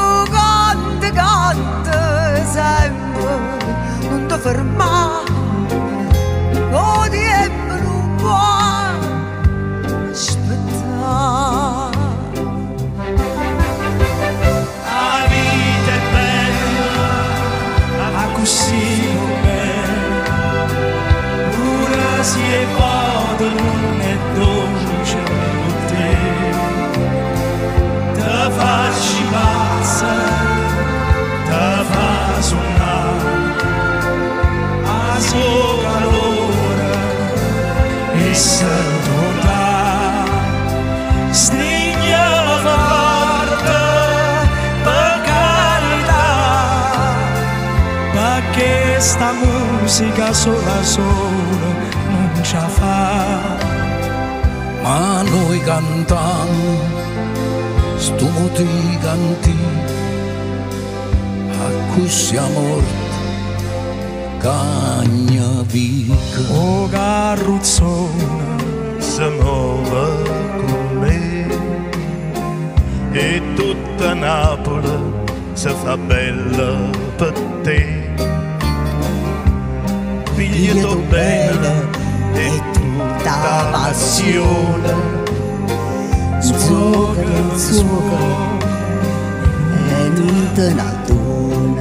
canta sempre, non ti fermare, lo tempo non può aspettare. La vita è bella, ma così si è fatto, non è dolce con te. Te facci pazza, te fa suonare a suo calore e se torna. Stigna forte per carità, perché sta musica sola ce la fa. Ma noi cantiamo sto motivo canti a cui siamo morti cagna vica. O carrozzona si muove con me e tutta Napoli si fa bella per te. Pigliato bene e tutta passione, Zucchero, è tutta una donna.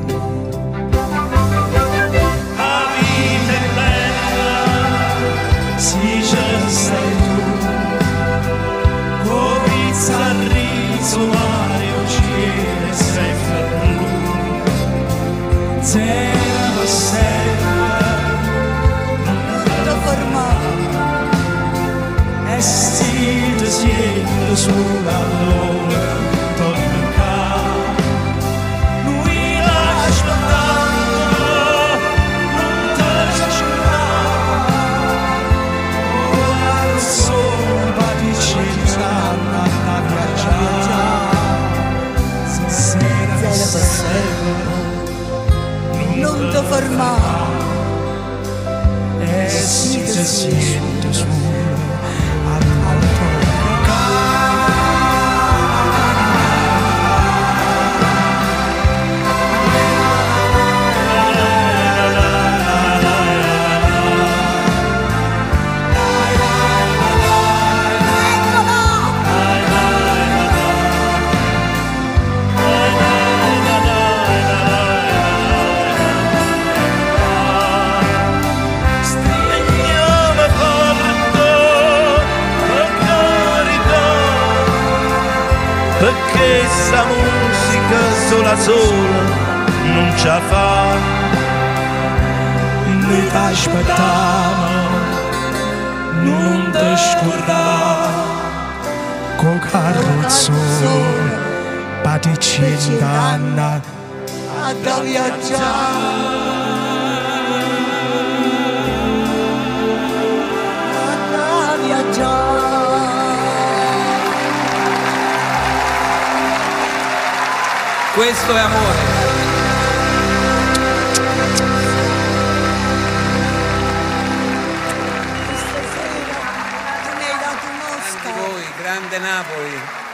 la vita è bella, si c'è sei tu, con pizza al riso, Mario, cielo, sei fermo, zero, sei. Si ti siede sulla luna, torna in casa. Lui lascia tanto, non te lascerà. Ora il sole va di città a viaggiare. Se sera per sera Non ti fermare. E si ti siede sulla la questa musica sola sola non ce la fa. Noi t'aspettavamo, non ti scordare, con carrozzone, paticini d'anna, da viaggiare. Questo è amore. Stasera tu mi hai dato un Oscar. Voi, grande Napoli.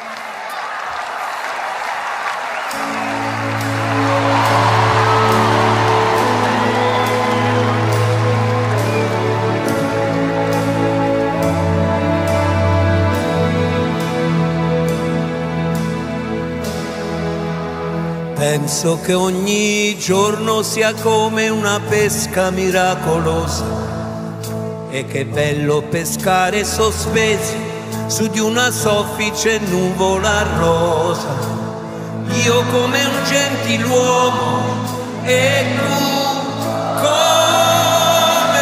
Penso che ogni giorno sia come una pesca miracolosa e che è bello pescare sospesi su di una soffice nuvola rosa. Io come un gentiluomo e tu come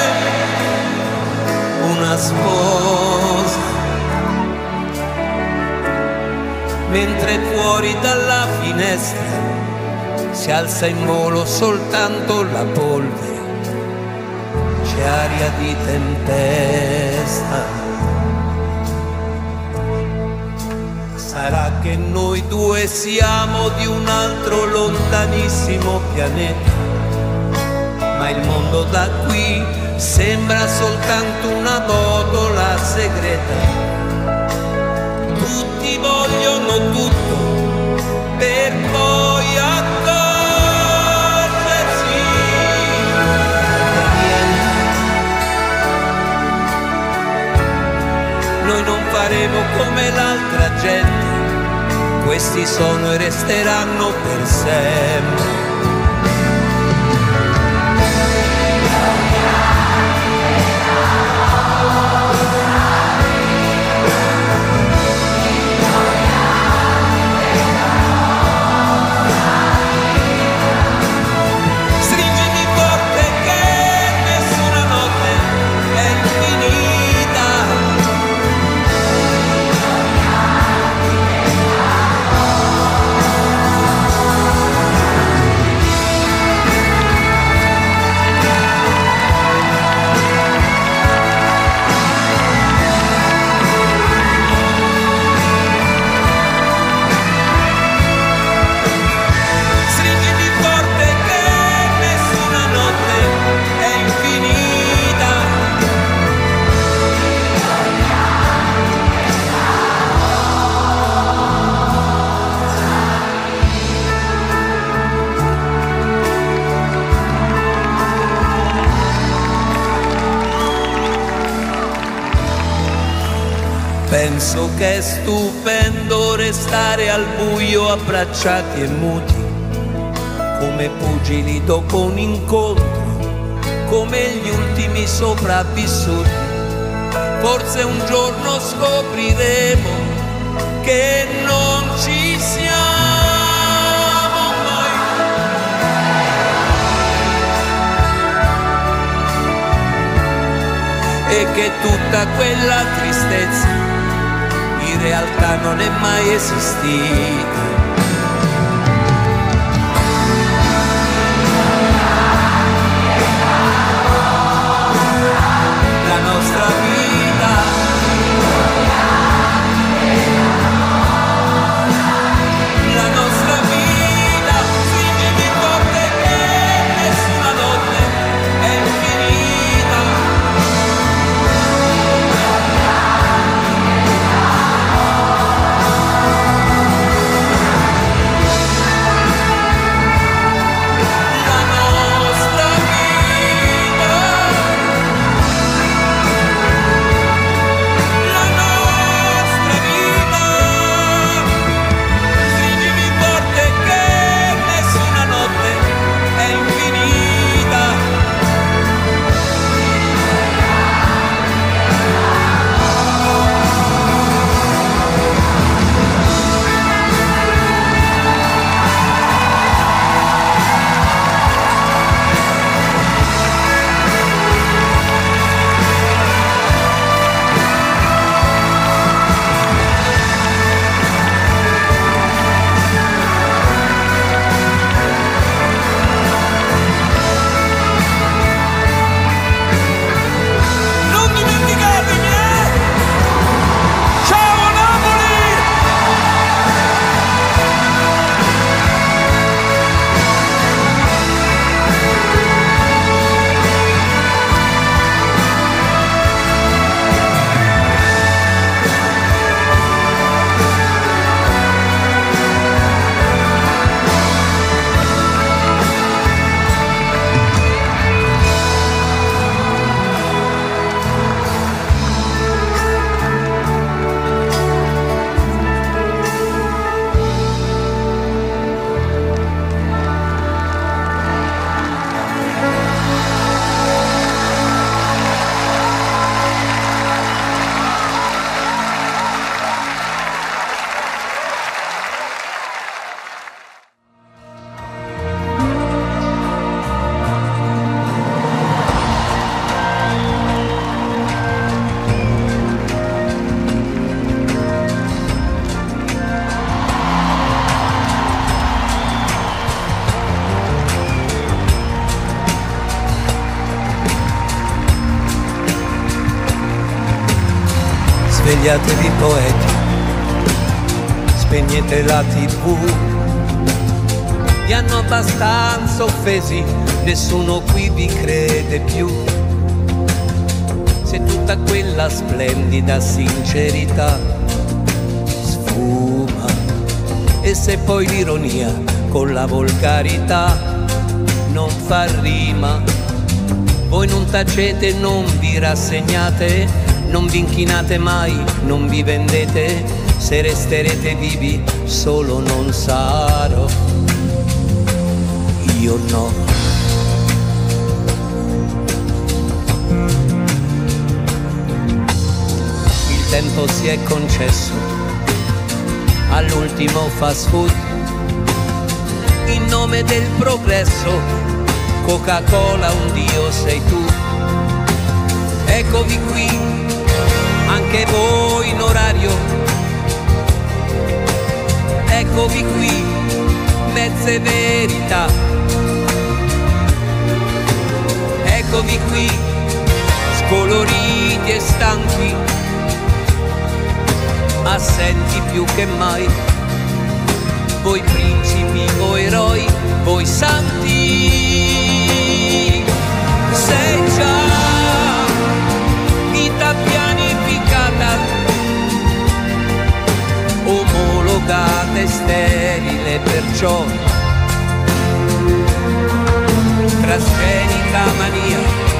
una sposa, mentre fuori dalla finestra si alza in volo soltanto la polvere, c'è aria di tempesta. Sarà che noi due siamo di un altro lontanissimo pianeta, ma il mondo da qui sembra soltanto una botola segreta. Tutti vogliono tutto per poi noi non faremo come l'altra gente, questi sono e resteranno per sempre. Stringimi forte che nessuna notte è infinita. Stringimi forte che nessuna notte è infinita. Penso che è stupendo restare al buio abbracciati e muti, come pugili dopo un incontro, come gli ultimi sopravvissuti. Forse un giorno scopriremo che non ci siamo mai. E che tutta quella tristezza in realtà non è mai esistita. La nostra vita, la nostra vita, stringimi forte che nessuna notte è infinita. Svegliatevi poeti, spegnete la TV. Vi hanno abbastanza offesi, nessuno qui vi crede più. Se tutta quella splendida sincerità sfuma, e se poi l'ironia con la volgarità non fa rima, voi non tacete, non vi rassegnate, non vi inchinate mai, non vi vendete. Se resterete vivi solo non sarò io, no. Il tempo si è concesso all'ultimo fast food in nome del progresso. Coca-Cola un dio sei tu. Eccovi qui, anche voi in orario. Eccovi qui, mezze verità. Eccovi qui, scoloriti e stanchi, assenti più che mai. Voi principi, voi eroi, voi santi. Sei già vita pianificata, omologata e sterile, perciò trasgenica mania,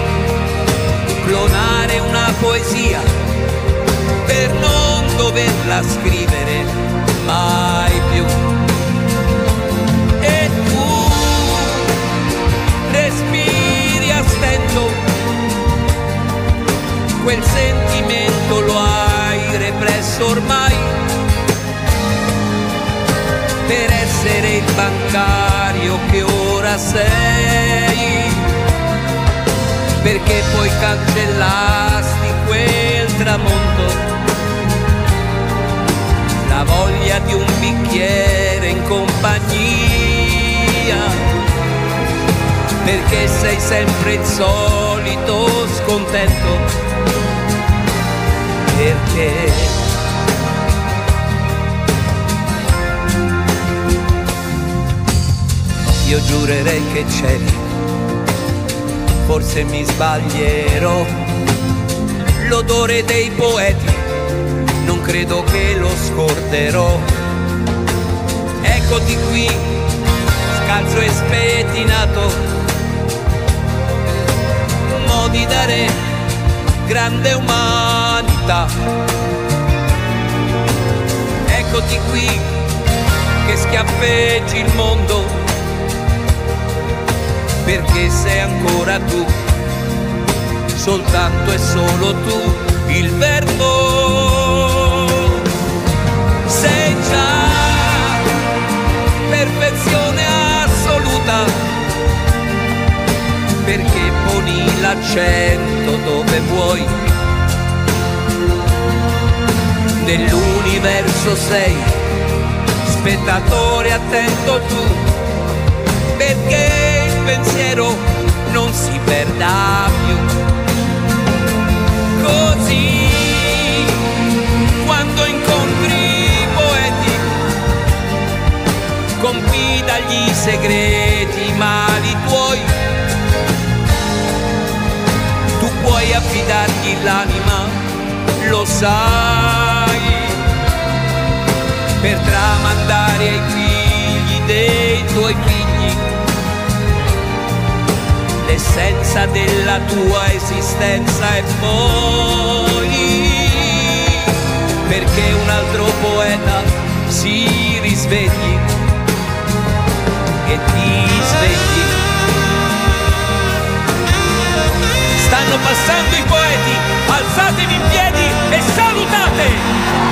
clonare una poesia per non doverla scrivere mai più. E tu respiri a stento, quel sentimento lo hai represso ormai, per essere il bancario che ora sei, perché poi cancellasti quel tramonto, la voglia di un bicchiere in compagnia, perché sei sempre il solito scontento, perché io giurerei che c'eri, forse mi sbaglierò, l'odore dei poeti, non credo che lo scorderò. Eccoti qui, scalzo e spettinato, modi da re, grande umanità. Eccoti qui, che schiaffeggi il mondo, perché sei ancora tu, soltanto e solo tu, il verbo. Sei già perfezione assoluta, perché poni l'accento dove vuoi. Nell'universo sei spettatore attento tu, perché il pensiero non si perda più. Così quando incontri i poeti, confidagli i segreti, i mali tuoi. Tu puoi affidargli l'anima, lo sai, per tramandare ai figli dei tuoi figli l'essenza della tua esistenza. E poi perché un altro poeta si risvegli e ti svegli. Stanno passando i poeti, alzatevi in piedi e salutate!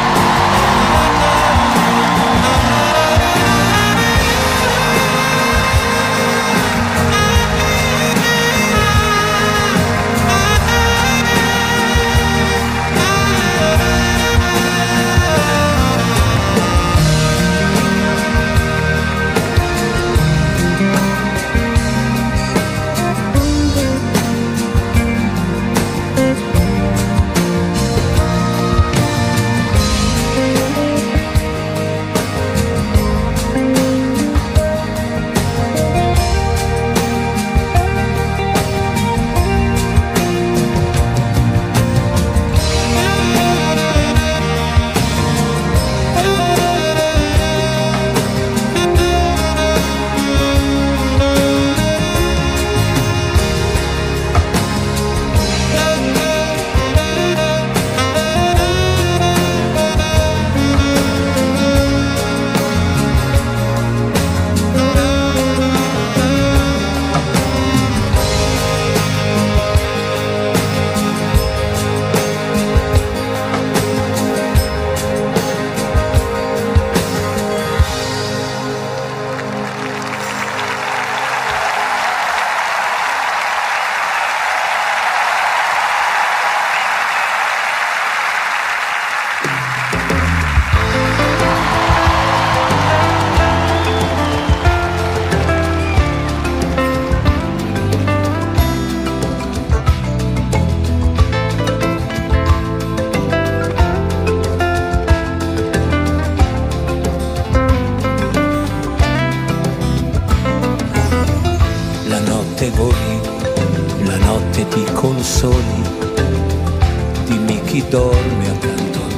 soli, dimmi chi dorme accanto a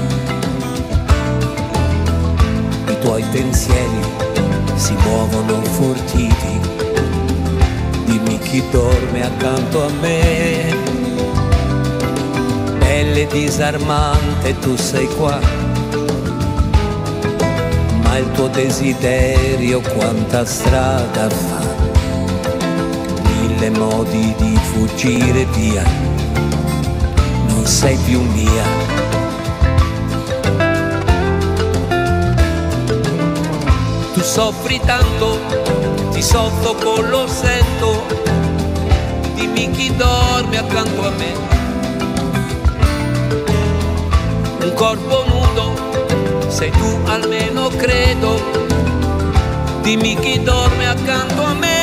me. I tuoi pensieri si muovono fortiti, dimmi chi dorme accanto a me. Pelle disarmante, tu sei qua, ma il tuo desiderio quanta strada fa. Mille modi di fuggire via, non sei più mia. Tu soffri tanto, ti soffoco, lo sento, dimmi chi dorme accanto a me. Un corpo nudo, sei tu almeno credo, dimmi chi dorme accanto a me.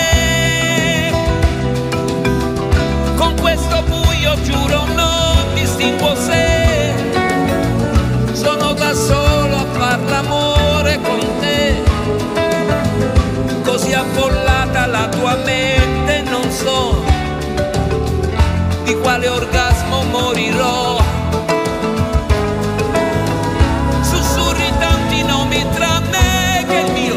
Con questo buio giuro non distingo se sono da solo a far l'amore con te. Così affollata la tua mente, non so di quale orgasmo morirò. Sussurri tanti nomi tranne che il mio,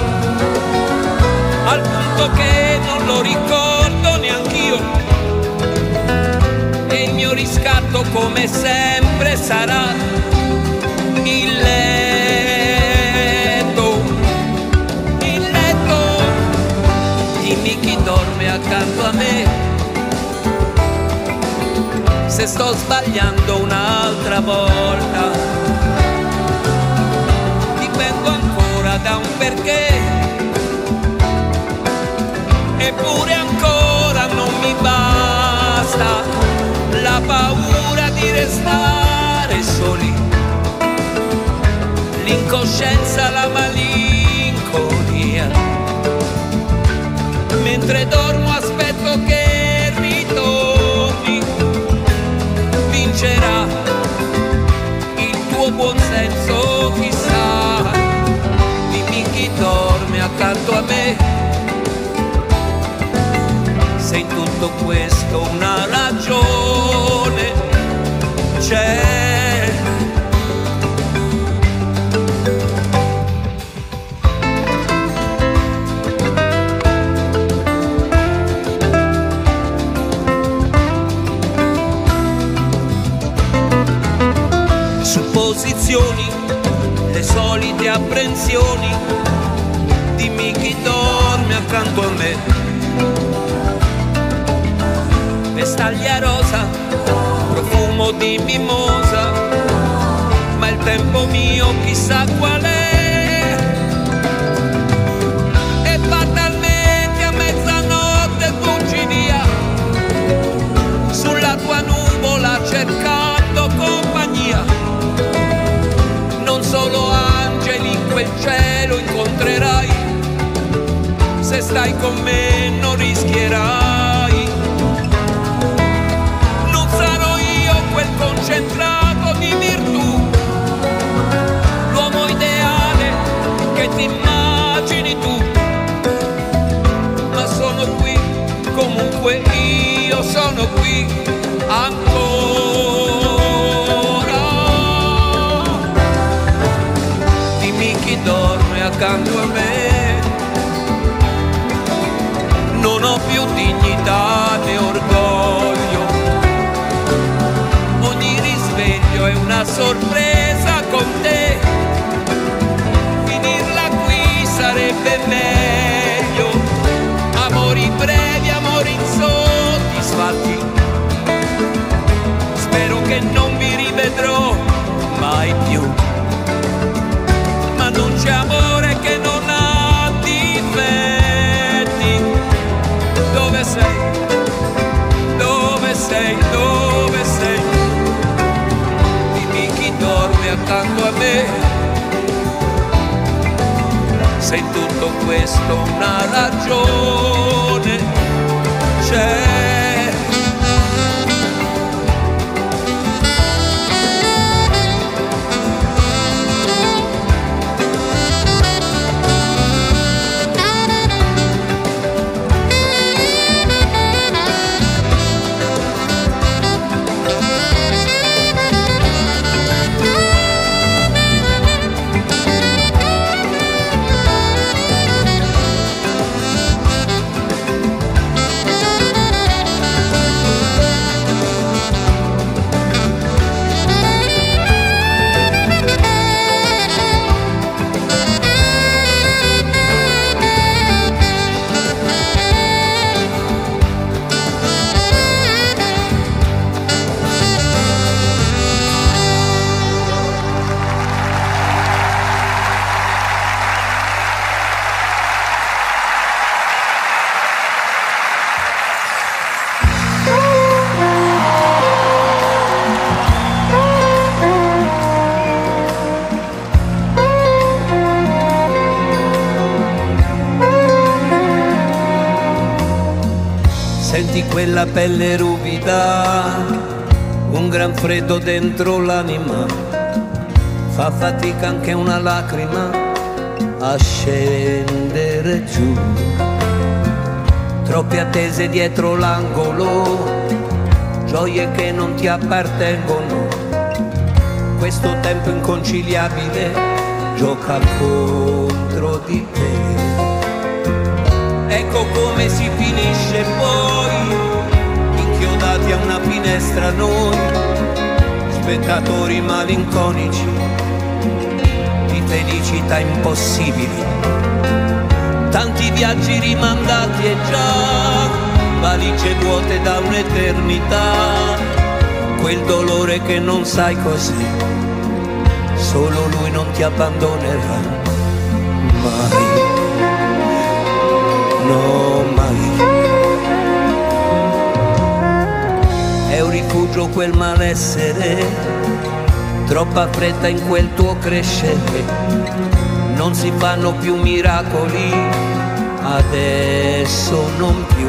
al punto che non lo ricordo neanch'io. E il mio riscatto come sempre sarà il letto, il letto. Dimmi chi dorme accanto a me, se sto sbagliando un'altra volta. Dipendo ancora da un perché, eppure ancora non mi basta la paura di restare soli, l'incoscienza, la malinconia. Mentre dormo aspetto che ritorni, vincerà il tuo buon senso, chissà. Dimmi chi dorme accanto a me, se in tutto questo una ragione c'è. Supposizioni, le solite apprensioni, dimmi chi dorme accanto a me. Vestaglia rosa, profumo di mimosa, ma il tempo mio chissà qual è. E fatalmente a mezzanotte sfuggi via, sulla tua nuvola cercando compagnia. Non solo angeli in quel cielo incontrerai, se stai con me non rischierai. Non sarò io quel concentrato di virtù, l'uomo ideale che ti immagini tu, ma sono qui, comunque io sono qui ancora. Dimmi chi dorme accanto a me, non ho più dignità né orgoglio, ogni risveglio è una sorpresa con te, finirla qui sarebbe meglio, amori brevi, amori insoddisfatti, spero che non vi rivedrò mai più, ma non c'è amore che non ha difetti. Dove sei? Dove sei? Dove sei? Dimmi chi dorme accanto a me, se in tutto questo una ragione c'è. quella pelle ruvida, un gran freddo dentro l'anima, fa fatica anche una lacrima a scendere giù. Troppe attese dietro l'angolo, gioie che non ti appartengono, questo tempo inconciliabile gioca contro di te. Ecco come si finisce poi, inchiodati a una finestra noi, spettatori malinconici di felicità impossibili. Tanti viaggi rimandati e già valigie vuote da un'eternità. Quel dolore che non sai cos'è, solo lui non ti abbandonerà mai. No, mai. È un rifugio quel malessere, troppa fretta in quel tuo crescere, non si fanno più miracoli, adesso non più.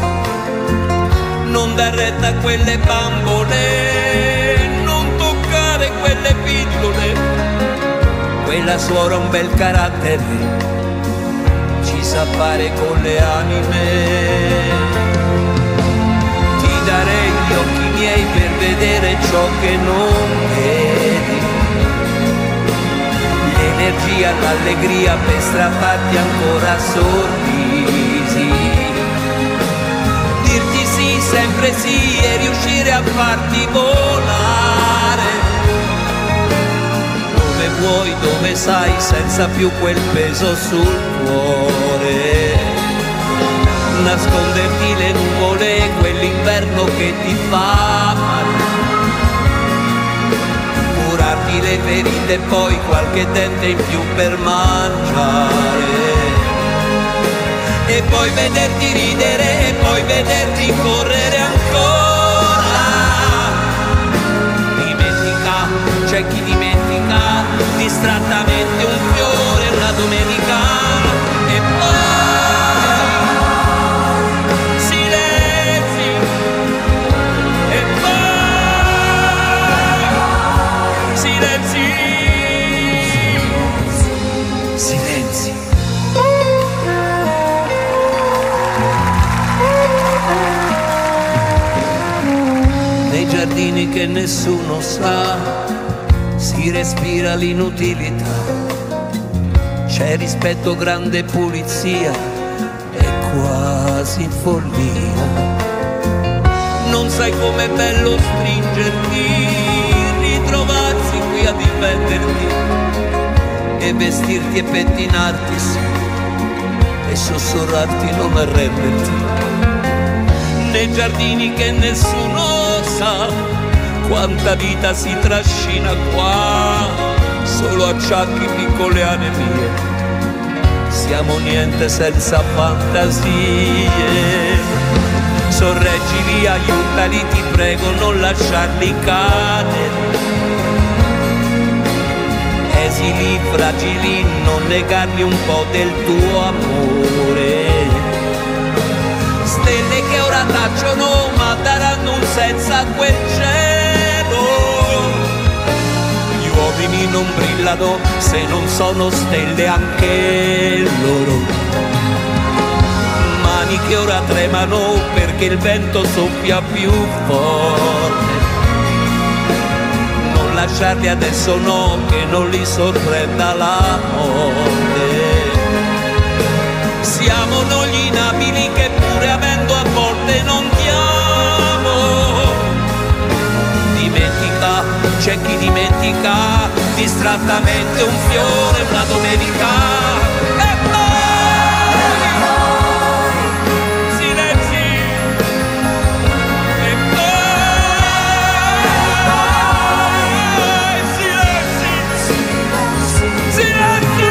Non dar retta a quelle bambole, non toccare quelle pillole, quella suora un bel carattere, ci sa fare con le anime. Ti darei gli occhi miei per vedere ciò che non vedi, l'energia, l'allegria per strapparti ancora sorrisi, dirti sì, sempre sì e riuscire a farti volare dove vuoi, dove sai, senza più quel peso sul cuore, nasconderti le nuvole, quell'inverno che ti fa male, curarti le ferite e poi qualche dente in più per mangiare, e poi vederti ridere e poi vederti correre ancora. Dimentica, c'è chi dimentica distrattamente un fiore una domenica, e poi silenzi, e poi silenzi, silenzi. Nei giardini che nessuno sa si respira l'inutilità, c'è rispetto, grande pulizia e quasi follia. Non sai com'è bello stringerti, ritrovarsi qui a difenderti e vestirti e pettinarti, sì, e sussurrarti non arrenderti. Nei giardini che nessuno sa quanta vita si trascina qua, solo acciacchi, piccole anemie, siamo niente senza fantasie. Sorreggili, aiutali, ti prego, non lasciarli cadere. Esili, fragili, non negargli un po' del tuo amore. Stelle che ora tacciono ma daranno un senso a quel cielo. Gli uomini non brillano se non sono stelle anche loro. Mani che ora tremano perché il vento soffia più forte. Non lasciarli adesso, no, che non li sorprenda la morte. Siamo noi gli inabili che pure avendo a volte non diamo. Dimentica, c'è chi dimentica distrattamente un fiore una domenica. E poi silenzi, e poi silenzi, silenzi.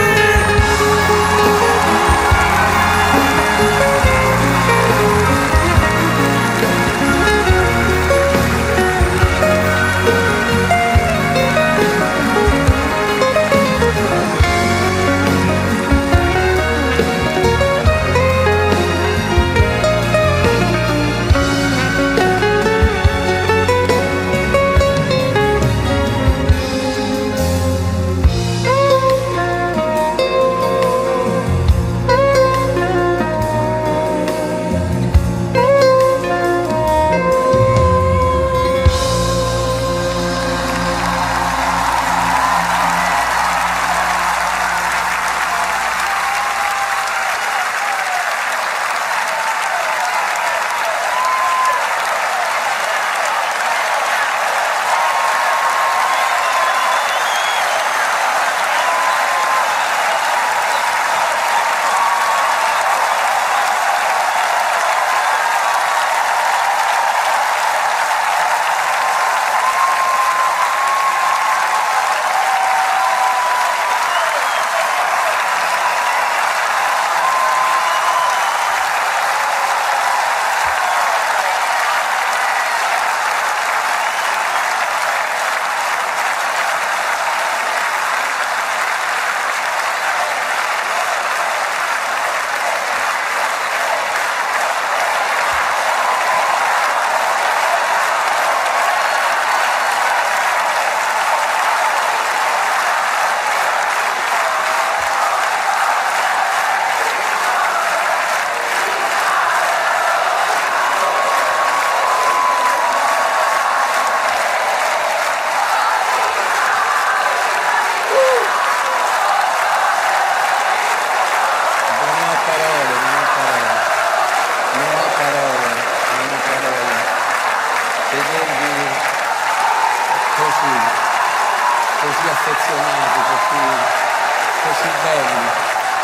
vedervi così affezionati, così belli.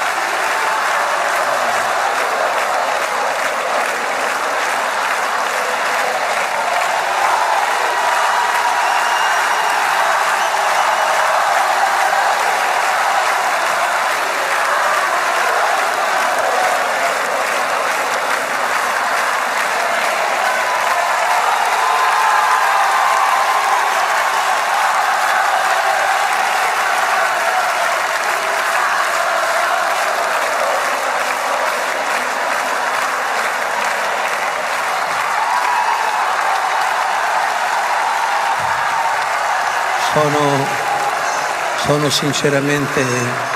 Sono sinceramente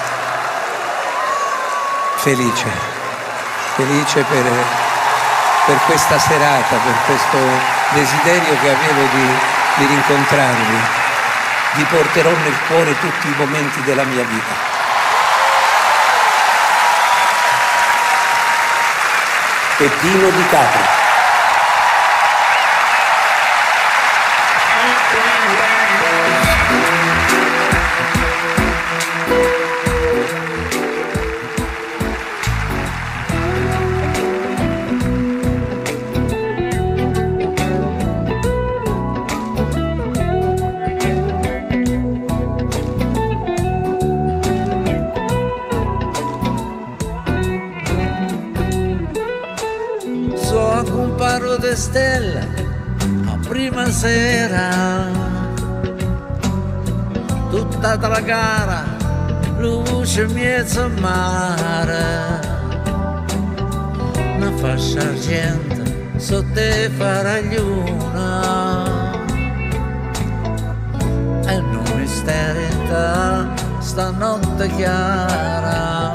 felice per questa serata, per questo desiderio che avevo di rincontrarvi. Vi porterò nel cuore tutti i momenti della mia vita. Peppino Di Capri. De stelle a prima sera, tutta la gara, luce in mezzo al mare, una fascia argento sotto e faragliuna, e un mistero in te stanotte chiara,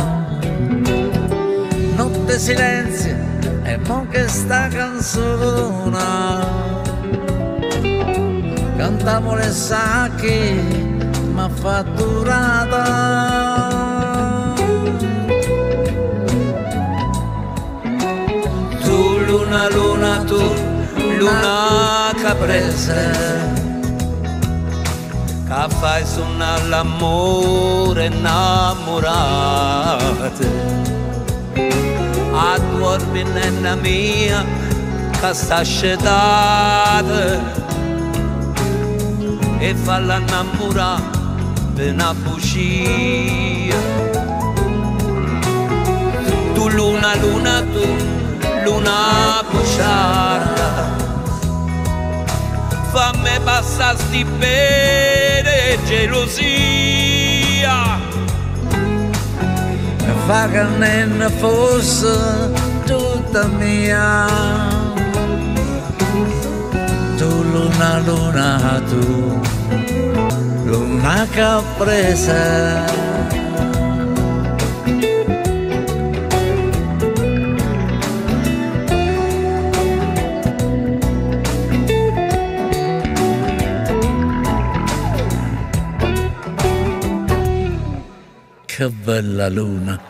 notte silenzio. E mo che sta canzone cantiamo le sacche ma fatturata, tu luna, tu luna caprese, che fai suonare l'amore innamorate. A dormi nella mia che sta scetata e falla innamorare per una bugia. Tu luna, tu luna bugiarda, fammi passare sti bene gelosia. Fa che non fosse tutta mia, tu luna, tu luna caprese, che bella luna.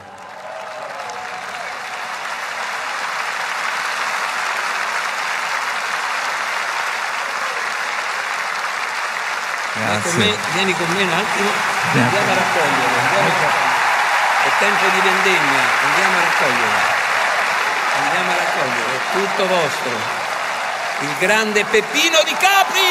Vieni con me un attimo, andiamo a raccogliere, è tempo di vendemmia, andiamo a raccogliere, è tutto vostro, il grande Peppino Di Capri!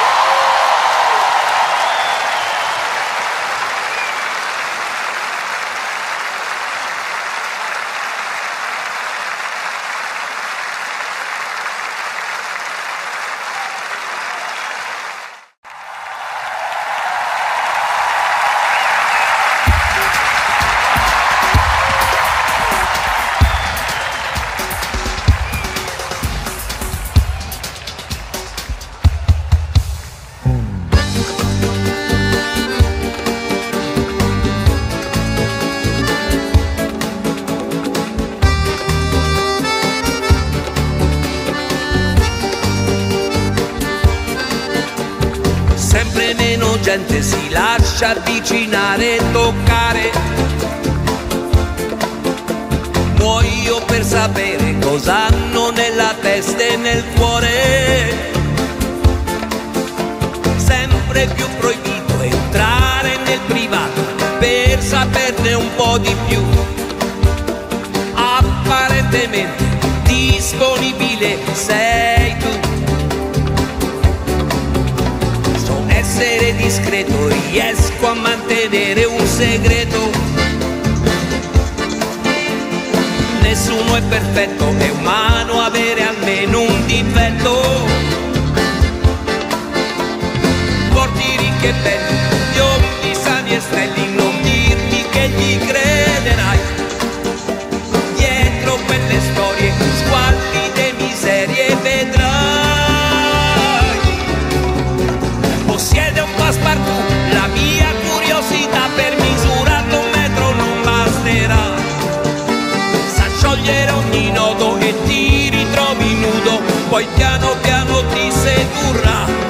Gente si lascia avvicinare e toccare, muoio per sapere cosa hanno nella testa e nel cuore. sempre più proibito entrare nel privato per saperne un po' di più. Apparentemente disponibile sei tu. So essere discreto, riesco a mantenere un segreto. Nessuno è perfetto, è umano avere almeno un difetto. Porti ricchi e belli, biondi, sani e snelli, non dirmi che gli crederai. Dietro quelle storie, squallide miserie vedrai. Possiede un passepartout, la mia curiosità per misurarlo un metro non basterà. Sa sciogliere ogni nodo e ti ritrovi nudo, poi piano piano ti sedurrà.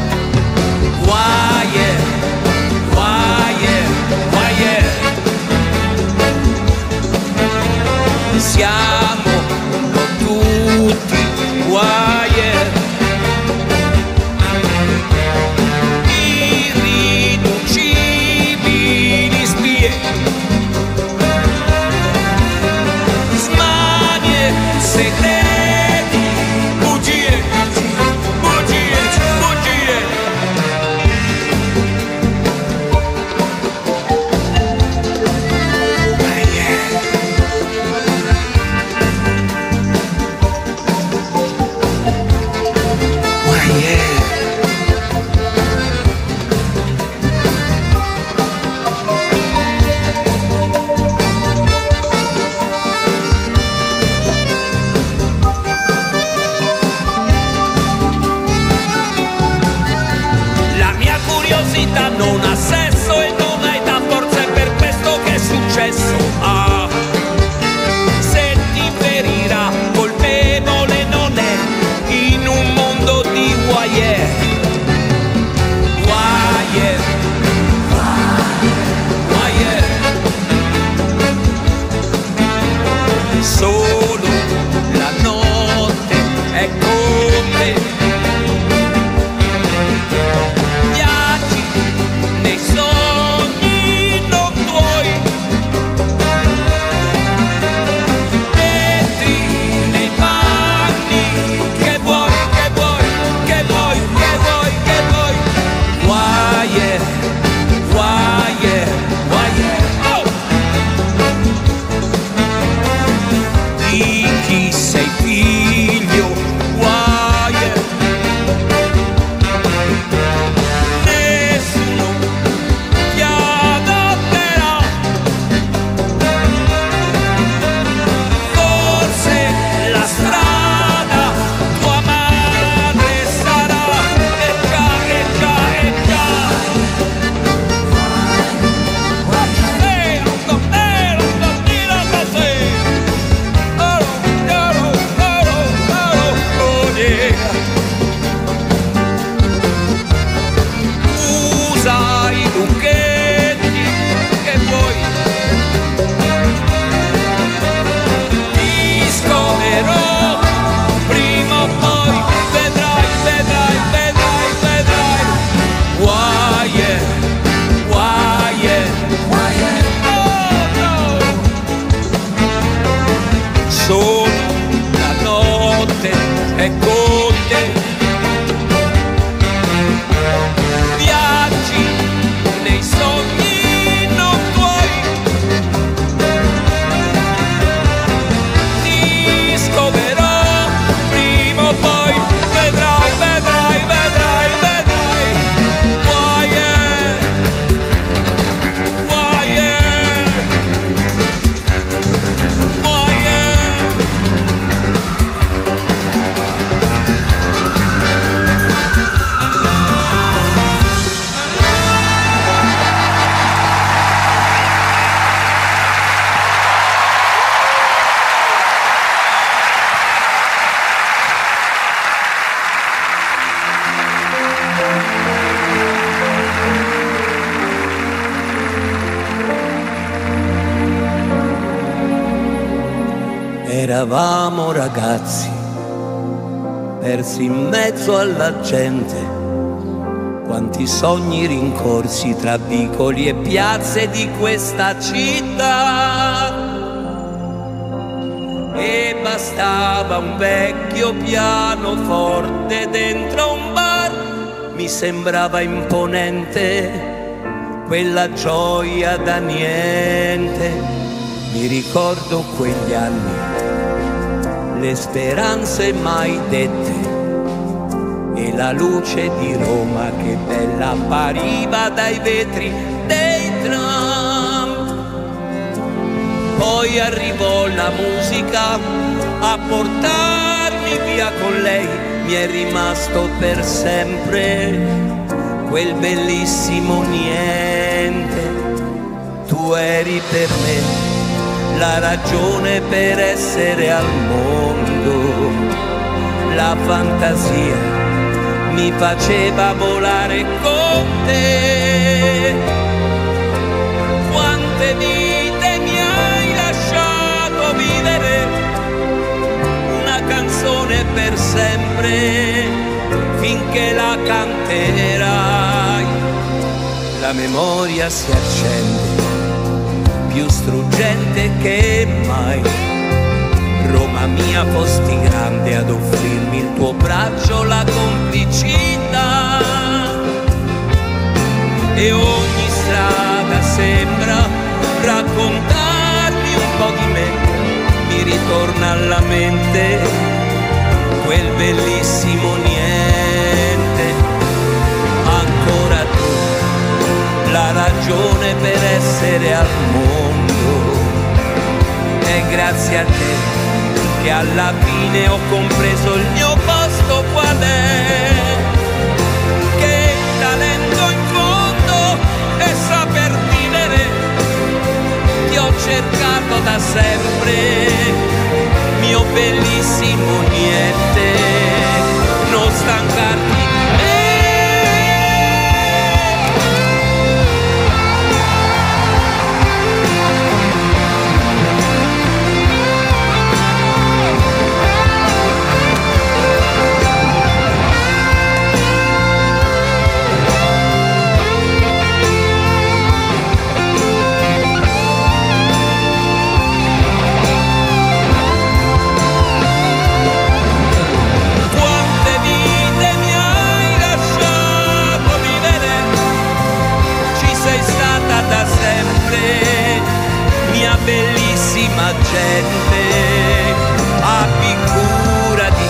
Why yeah, why yeah, why yeah. Siamo tutti why yeah. Irriducibili spie, smanie, segreti, bugie, bugie, bugie. Non ha sesso e non ha età, forse è per questo che è successo. Ah, se ti ferirà, colpevole non è in un mondo di guaier. Guaier, guaier. Solo la notte è con me. Eravamo ragazzi, persi in mezzo alla gente, quanti sogni rincorsi tra vicoli e piazze di questa città. E bastava un vecchio pianoforte dentro un bar, mi sembrava imponente quella gioia da niente. Mi ricordo quegli anni, le speranze mai dette e la luce di Roma che bella appariva dai vetri dei tram. Poi arrivò la musica a portarmi via con lei, mi è rimasto per sempre quel bellissimo niente. Tu eri per me la ragione per essere al mondo, la fantasia mi faceva volare con te. Quante vite mi hai lasciato vivere, una canzone per sempre, finché la canterai. La memoria si accende più struggente che mai. Roma mia, fosti grande ad offrirmi il tuo braccio, la complicità. E ogni strada sembra raccontarmi un po' di me. Mi ritorna alla mente quel bellissimo niente. Ancora tu, la ragione per essere al mondo. E grazie a te che alla fine ho compreso il mio posto qual è. Che talento in fondo è saper vivere. Ti ho cercato da sempre, mio bellissimo niente. Non stancarti di me. Mia bellissima gente, abbi cura di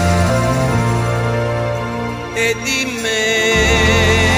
te e di me.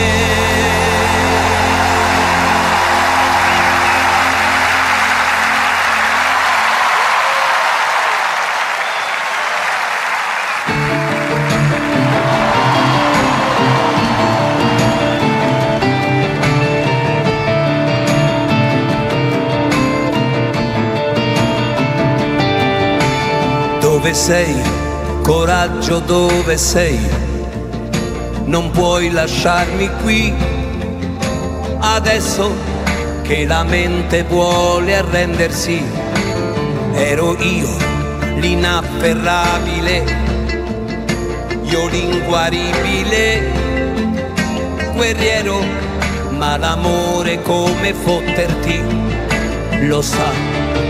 Dove sei, coraggio, dove sei? Non puoi lasciarmi qui, adesso che la mente vuole arrendersi. Ero io, l'inafferrabile, io l'inguaribile, guerriero, ma l'amore come fotterti, lo sa.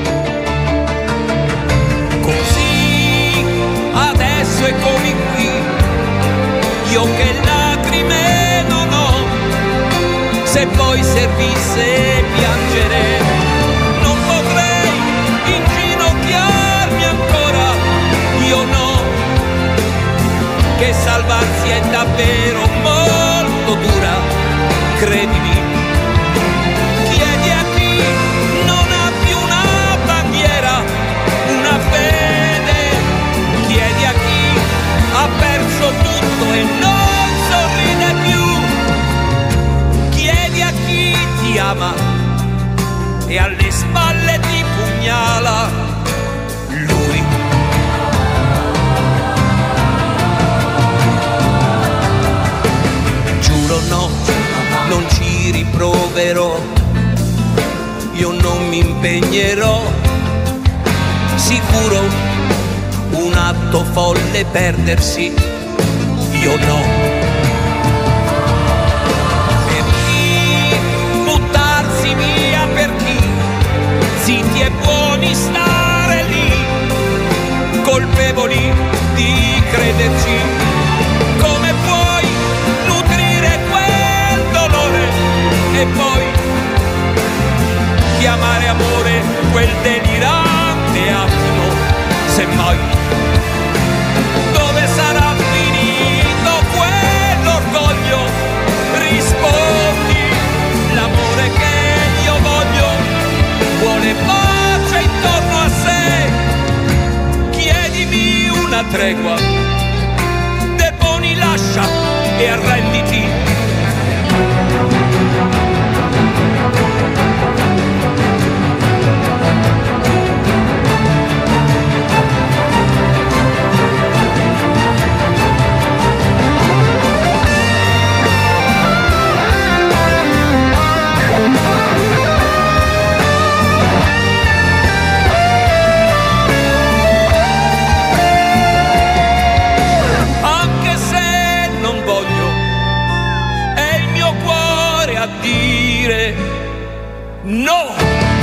Eccomi qui, io che lacrime non ho, se poi servisse piangere, non potrei inginocchiarmi ancora, io no, che salvarsi è davvero molto dura, credimi. Chiedi a chi non ha più una bandiera, una fede, chiedi a chi ha perso tutto e non sorride più. Chiedi a chi ti ama e alle spalle ti pugnala. Lui. Giuro no, non ci riproverò, io non mi impegnerò, sicuro un atto folle perdersi, io no. tregua, deponi, lascia e arrenditi. No!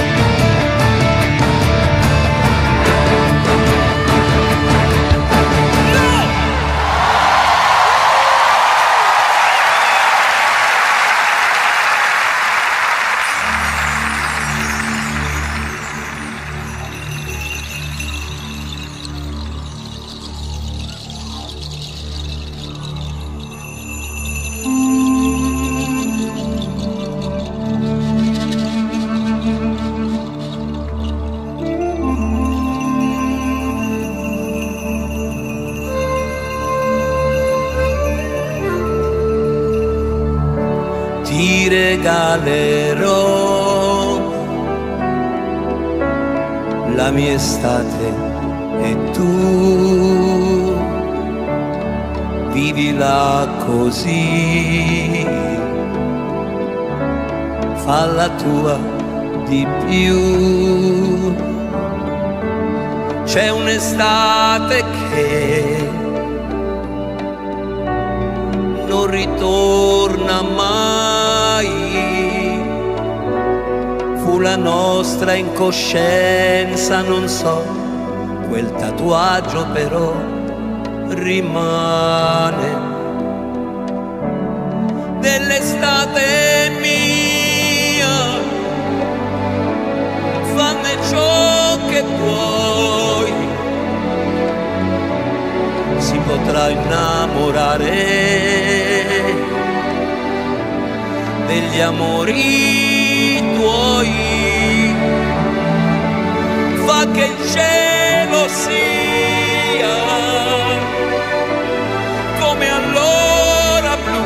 Ti regalerò la mia estate e tu vivila così, falla tua di più. C'è un'estate che non ritorna mai, fu la nostra incoscienza, non so, quel tatuaggio però rimane dell'estate mia. Fanne ciò che vuoi, si potrà innamorare degli amori tuoi. Fa che il cielo sia come allora blu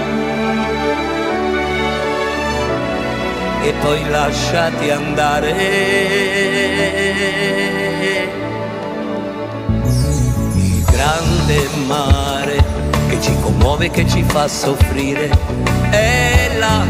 e poi lasciati andare. Il grande mare che ci commuove, che ci fa soffrire, è là.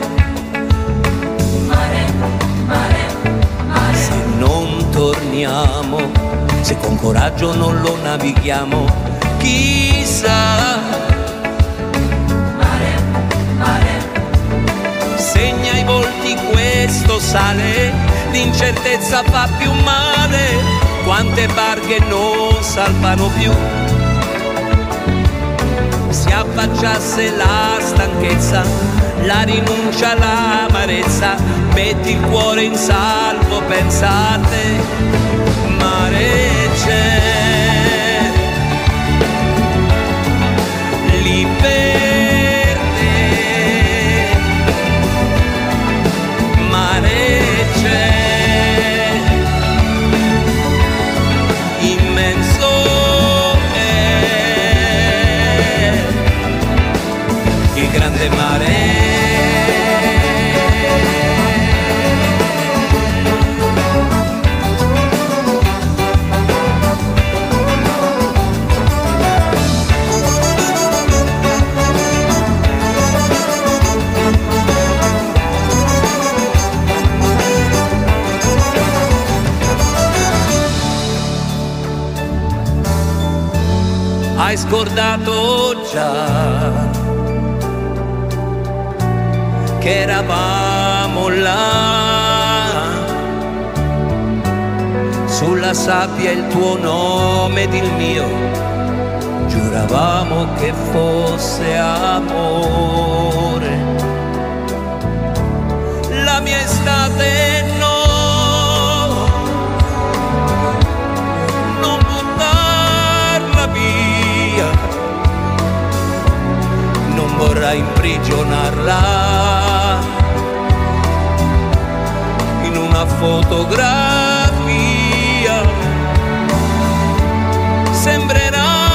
Mare, mare, mare. Se non torniamo, se con coraggio non lo navighiamo, chissà. Mare, mare. Segna i volti questo sale, l'incertezza fa più male. Quante barche non salvano più. Si affacciasse la stanchezza, la rinuncia, l'amarezza, metti il cuore in salvo, pensate, mare c'è, lì per te, mare c'è, immenso è il grande mare. Hai scordato già che eravamo là, sulla sabbia il tuo nome ed il mio, giuravamo che fosse amore. La mia estate no, non buttarla via, non vorrai imprigionarla in una fotografia. Sembrerà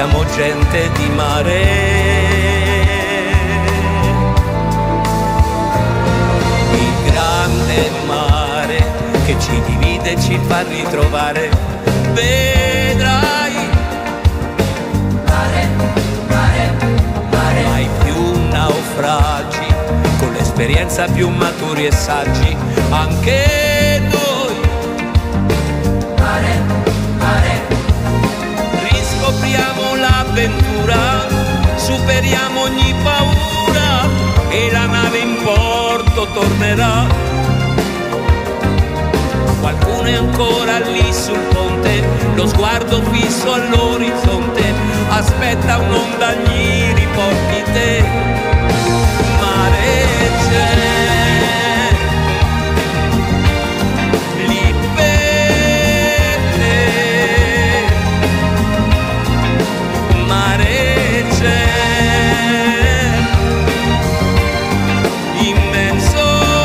siamo gente di mare. Il grande mare che ci divide e ci fa ritrovare, vedrai. Mare, mare, mare. Mai più naufragi, con l'esperienza più maturi e saggi, anche noi. Mare, mare. Riscopriamo l'avventura, superiamo ogni paura e la nave in porto tornerà. Qualcuno è ancora lì sul ponte, lo sguardo fisso all'orizzonte, aspetta un'onda, gli riporti te. Mare c'è, lì per te. Mare c'è, immenso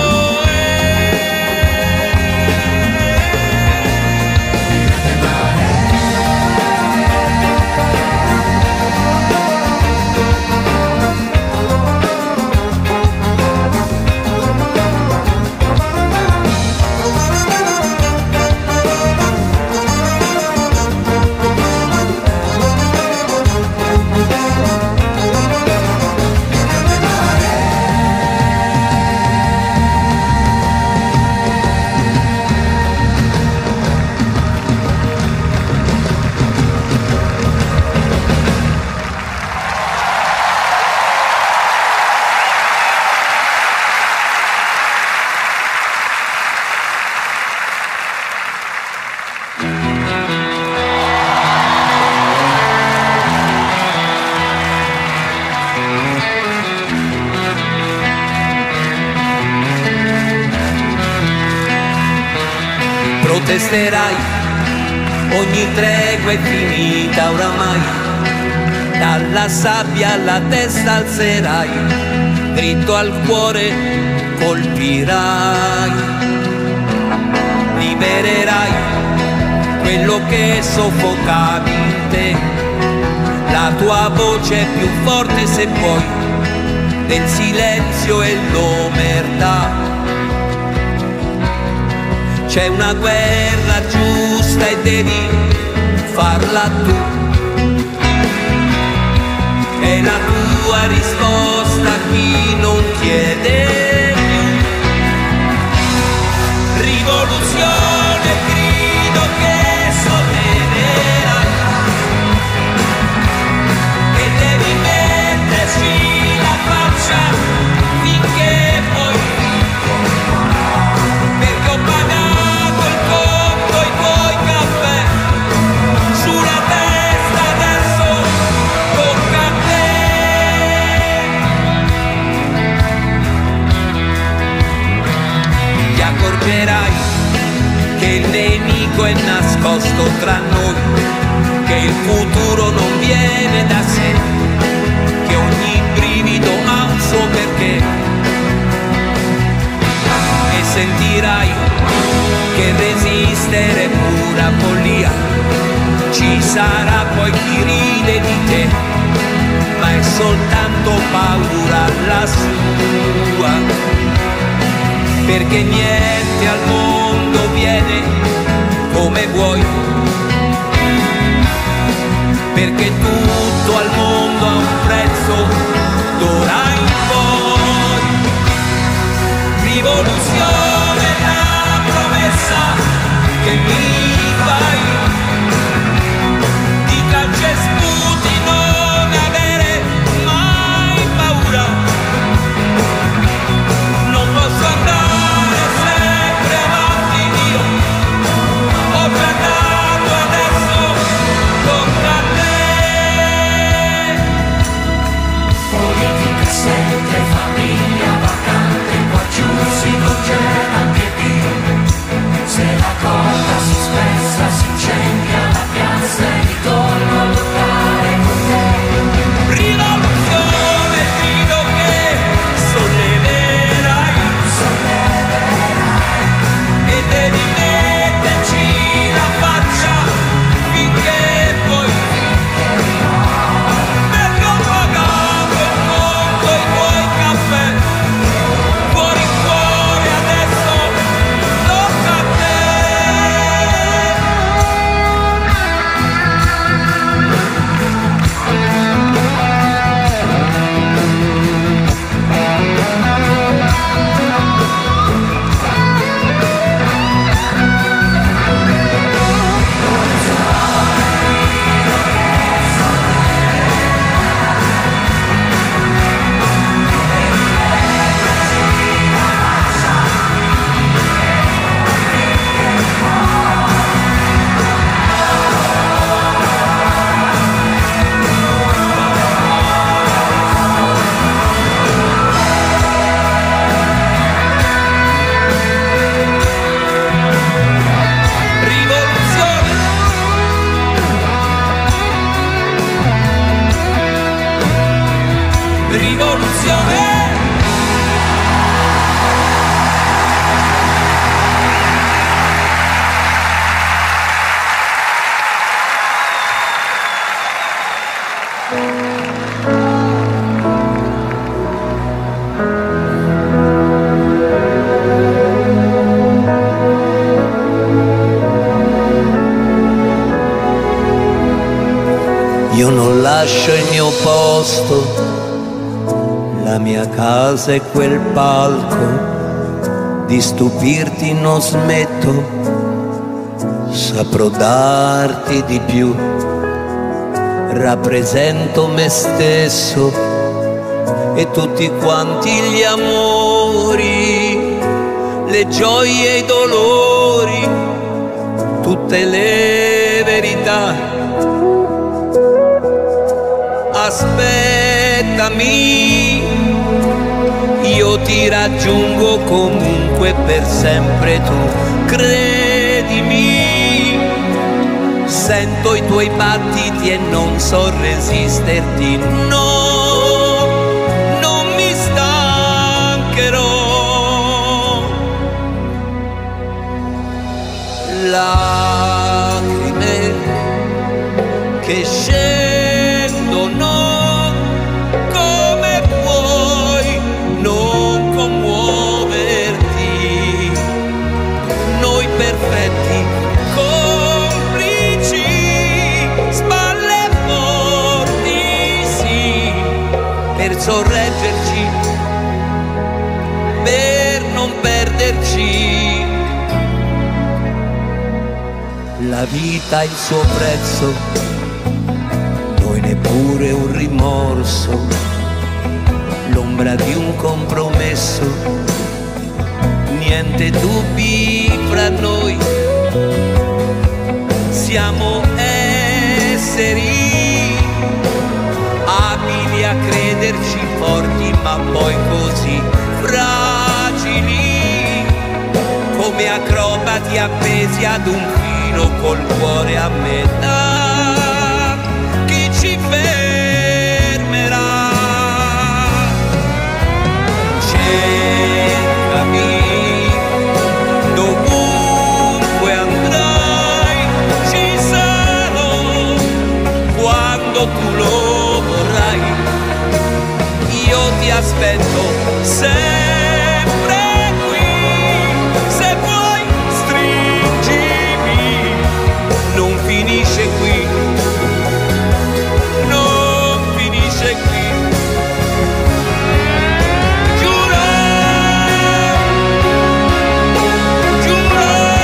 protesterai, ogni tregua è finita oramai, dalla sabbia alla testa alzerai, dritto al cuore colpirai, libererai quello che soffocavi in te, la tua voce è più forte se vuoi, del silenzio e l'omertà. C'è una guerra giusta e devi farla tu. È la tua risposta a chi non chiede più. Rivoluzione, grido che solleverai. E devi metterci la faccia finché poi. Perché ho pagato sulla testa, adesso tocca a te. Ti accorgerai che il nemico è nascosto tra noi, che il futuro non viene da sé, che ogni brivido ha un suo perché. E sentirai che resistere è pura follia, ci sarà poi chi ride di te, ma è soltanto paura la sua, perché niente al mondo viene come vuoi, perché tutto al mondo ha un prezzo d'ora in poi. Rivoluzione, la promessa che mi fai, di calci e sputi non avere mai paura, non posso andare sempre avanti io, ho già dato, adesso tocca a te. Politica sempre, famiglia vacante, qua giù si congela anche Dio. Se la cosa si spessa, si incendia la piazza e ritorno a lottare con te. Rivoluzione, grido che solleverai, e devi metterci la faccia finché poi. Io non lascio il mio posto, la mia casa è quel palco, di stupirti non smetto, saprò darti di più, rappresento me stesso e tutti quanti gli amori, le gioie e i dolori, tutte le verità. Aspettami, io ti raggiungo comunque per sempre tu, credimi, sento i tuoi battiti e non so resisterti, no, non mi stancherò. Lacrime che scendono, come puoi non commuoverti? Noi perfetti complici, spalle forti, sì, per sorreggerci, per non perderci. La vita ha il suo prezzo, noi neppure un rimorso, l'ombra di un compromesso, niente dubbi fra noi, siamo esseri abili a crederci forti ma poi così fragili, come acrobati appesi ad un filo col cuore a metà. Chi ci fermerà? Cercami dovunque andrai, ci sarò quando tu lo vorrai. Io ti aspetto sempre qui, se vuoi stringimi, non finisce qui, non finisce qui. Giuro, giuro.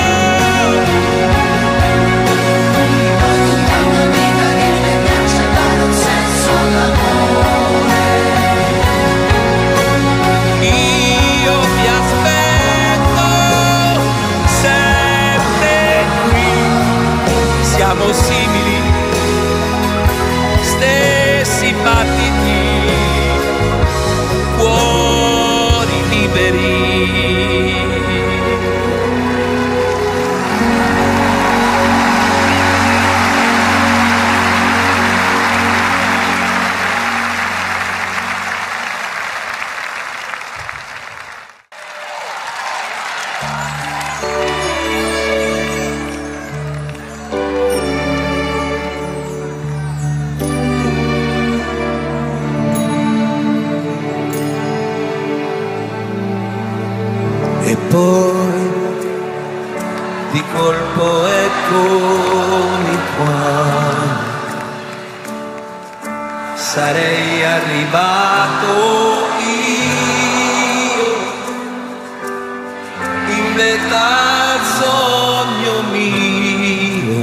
Tutta una vita che mi piace dare un senso all'amore. Io ti aspetto sempre qui, siamo simili, stessi battiti, cuori liberi. E poi di colpo eccomi qua, sarei arrivato io in metà al sogno mio,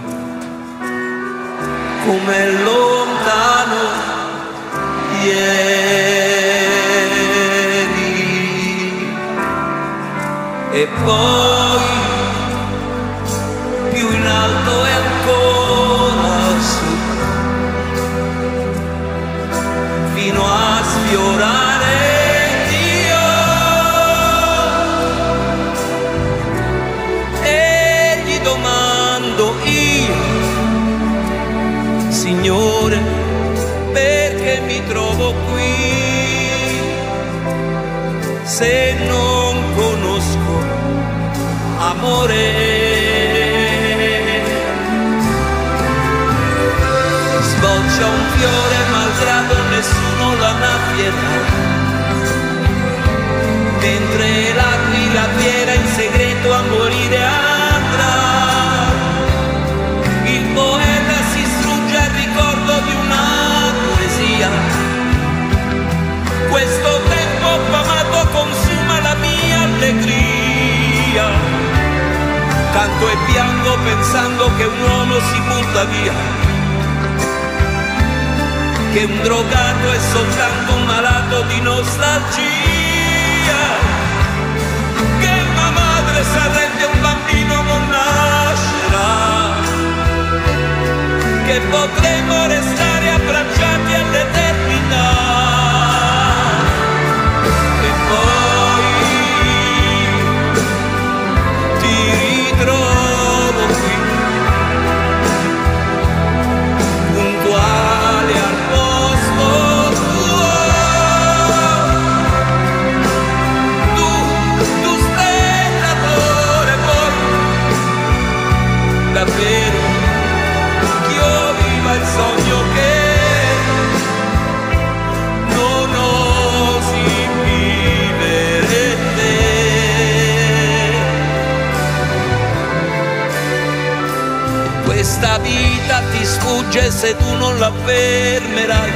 come lontano ieri. E poi più in alto e ancora su, fino a sfiorare Dio. E gli domando io, Signore, perché mi trovo qui se non conosco amore? Sboccia un fiore malgrado nessuno l'annaffierà, mentre l'aquila fiera in segreto a morire andrà. Il poeta si strugge al ricordo di e piango pensando che un uomo si butta via, che un drogato è soltanto un malato di nostalgia, che una madre s'arrende un bambino non nascerà, che potremo restare abbracciati all'eternità. E poi ti ritrovo qui, puntuale al posto tuo. Tu spettatore, poi davvero che io viva il sogno che non osi vivere te. Questa vita ti sfugge se tu non la fermerai,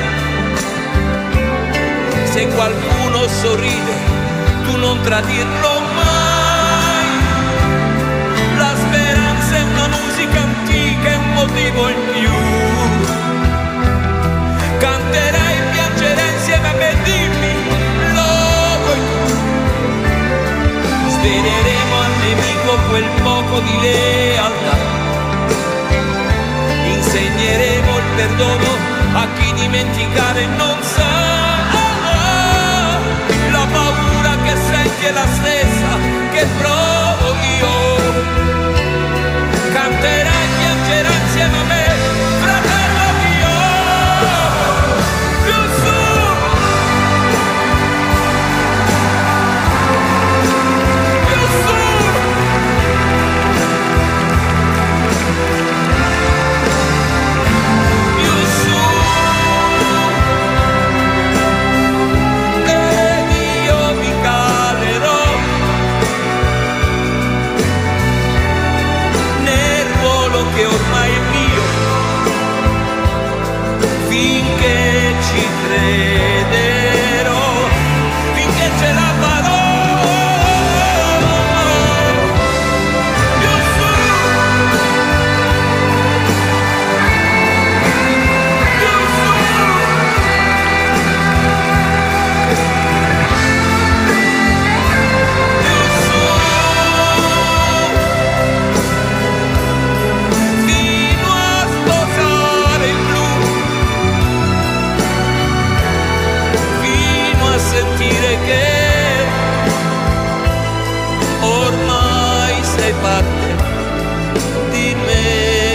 se qualcuno sorride tu non tradirlo mai. La speranza è una musica antica, è un motivo in più. Canterai e piangerai insieme a me, dimmi, lo vuoi tu? Sveleremo al nemico quel poco di lealtà, insegneremo il perdono a chi dimenticare non sa. La paura che senti è la stessa che provo io. Canterai e piangerai insieme a me, fratello mio. Più su, più su. Più su. Ed io mi calerò nel ruolo che ormai è mio, finché ci crederò, finché ce la farò. Più su, più su, più su, fino a sposare il blu, fino a sentire che ormai sei parte di me.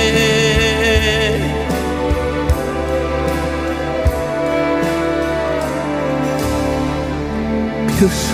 Più su.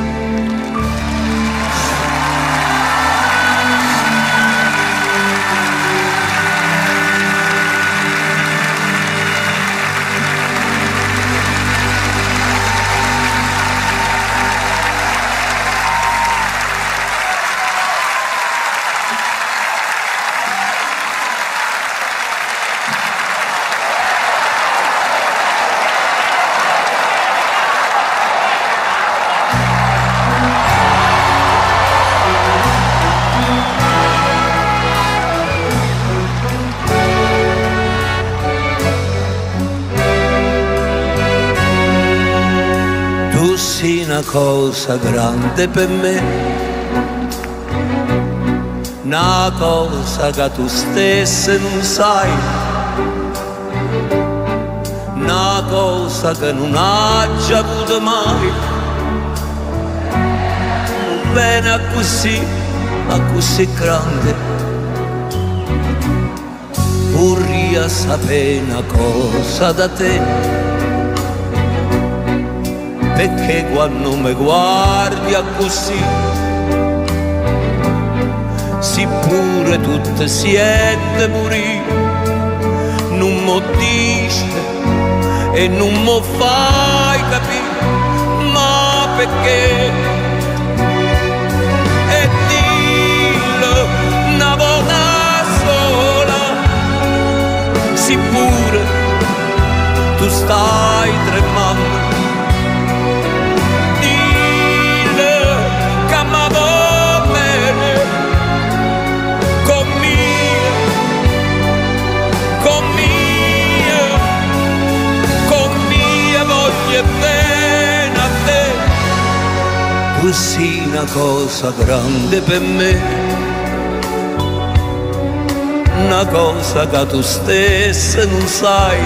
Tu sei una cosa grande per me, una cosa che tu stessa non sai, una cosa che non hai già avuto mai. Un bene così grande, vorrei sapere una cosa da te, perché quando mi guardi così, si pure tutte siete morì, non mo dici e non mo fai capire, ma perché? E dillo una volta sola, si pure tu stai tremando, così una cosa grande per me, una cosa che tu stessa non sai,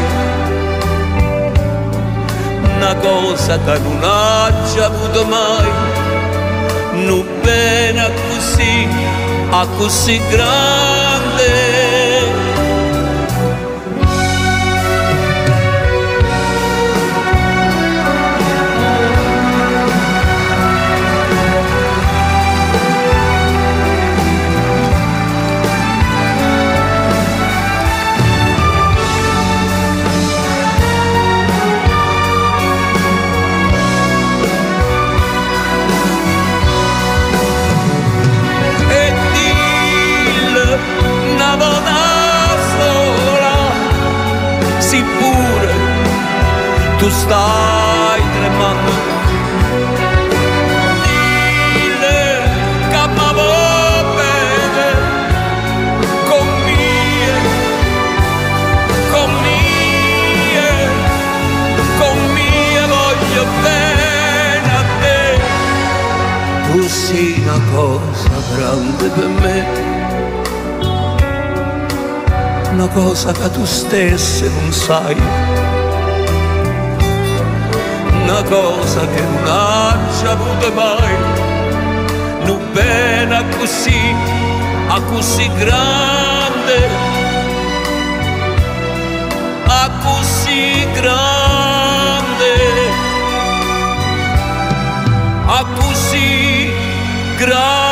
una cosa che non hai già avuto mai, non bene così, a così grande. Tu stai tremando, dille che mi vuoi bene, con mie voglio bene a te. Tu sei una cosa grande per me, una cosa che tu stessa non sai, una cosa che non ha già avuto mai, non bene a così grande, a così grande, a così grande.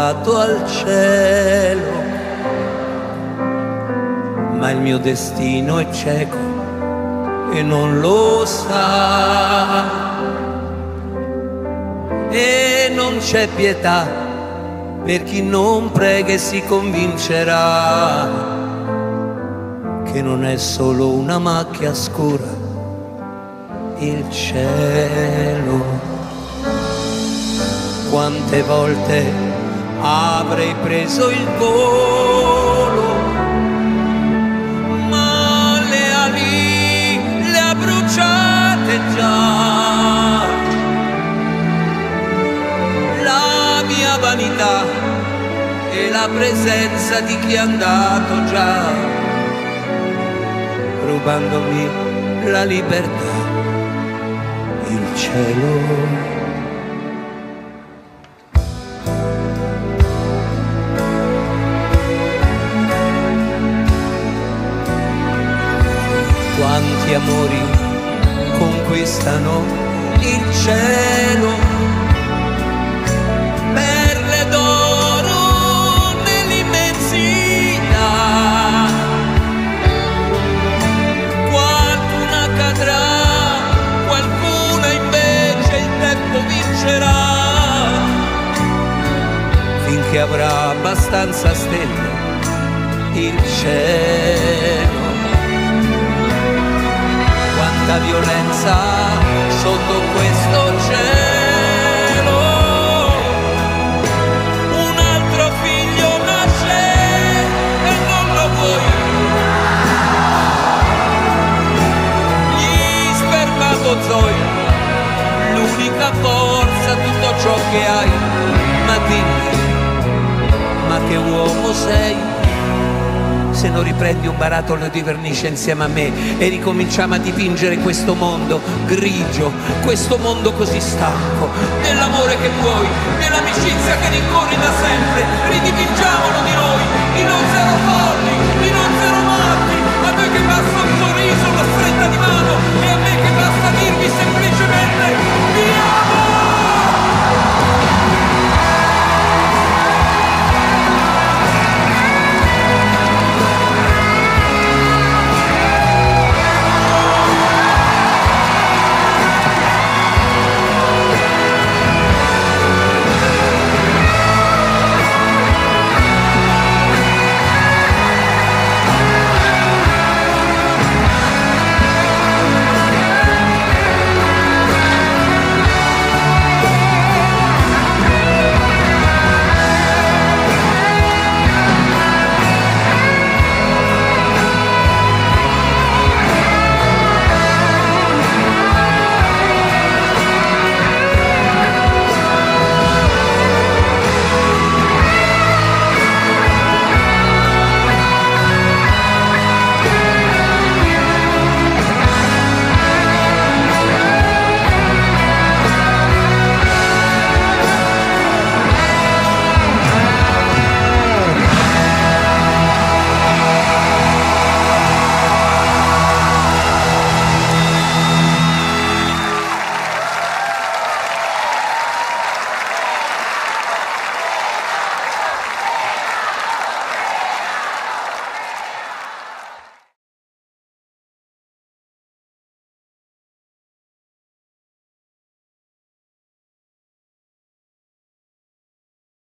volato al cielo, ma il mio destino è cieco e non lo sa, e non c'è pietà per chi non prega e si convincerà che non è solo una macchia scura il cielo. Quante volte avrei preso il volo, ma le ali le ha bruciate già. La mia vanità e la presenza di chi è andato già, rubandomi la libertà, il cielo. Quanti amori conquistano il cielo, perle d'oro nell'immensità. Qualcuna cadrà, qualcuna invece il tempo vincerà, finché avrà abbastanza stelle il cielo. Quanta violenza sotto questo cielo, un altro figlio nasce e non lo vuoi, gli spermatozoi, l'unica forza, tutto ciò che hai, ma dimmi, ma che uomo sei? Se non riprendi un barattolo di vernice insieme a me e ricominciamo a dipingere questo mondo grigio, questo mondo così stanco, nell'amore che vuoi, nell'amicizia che rincorri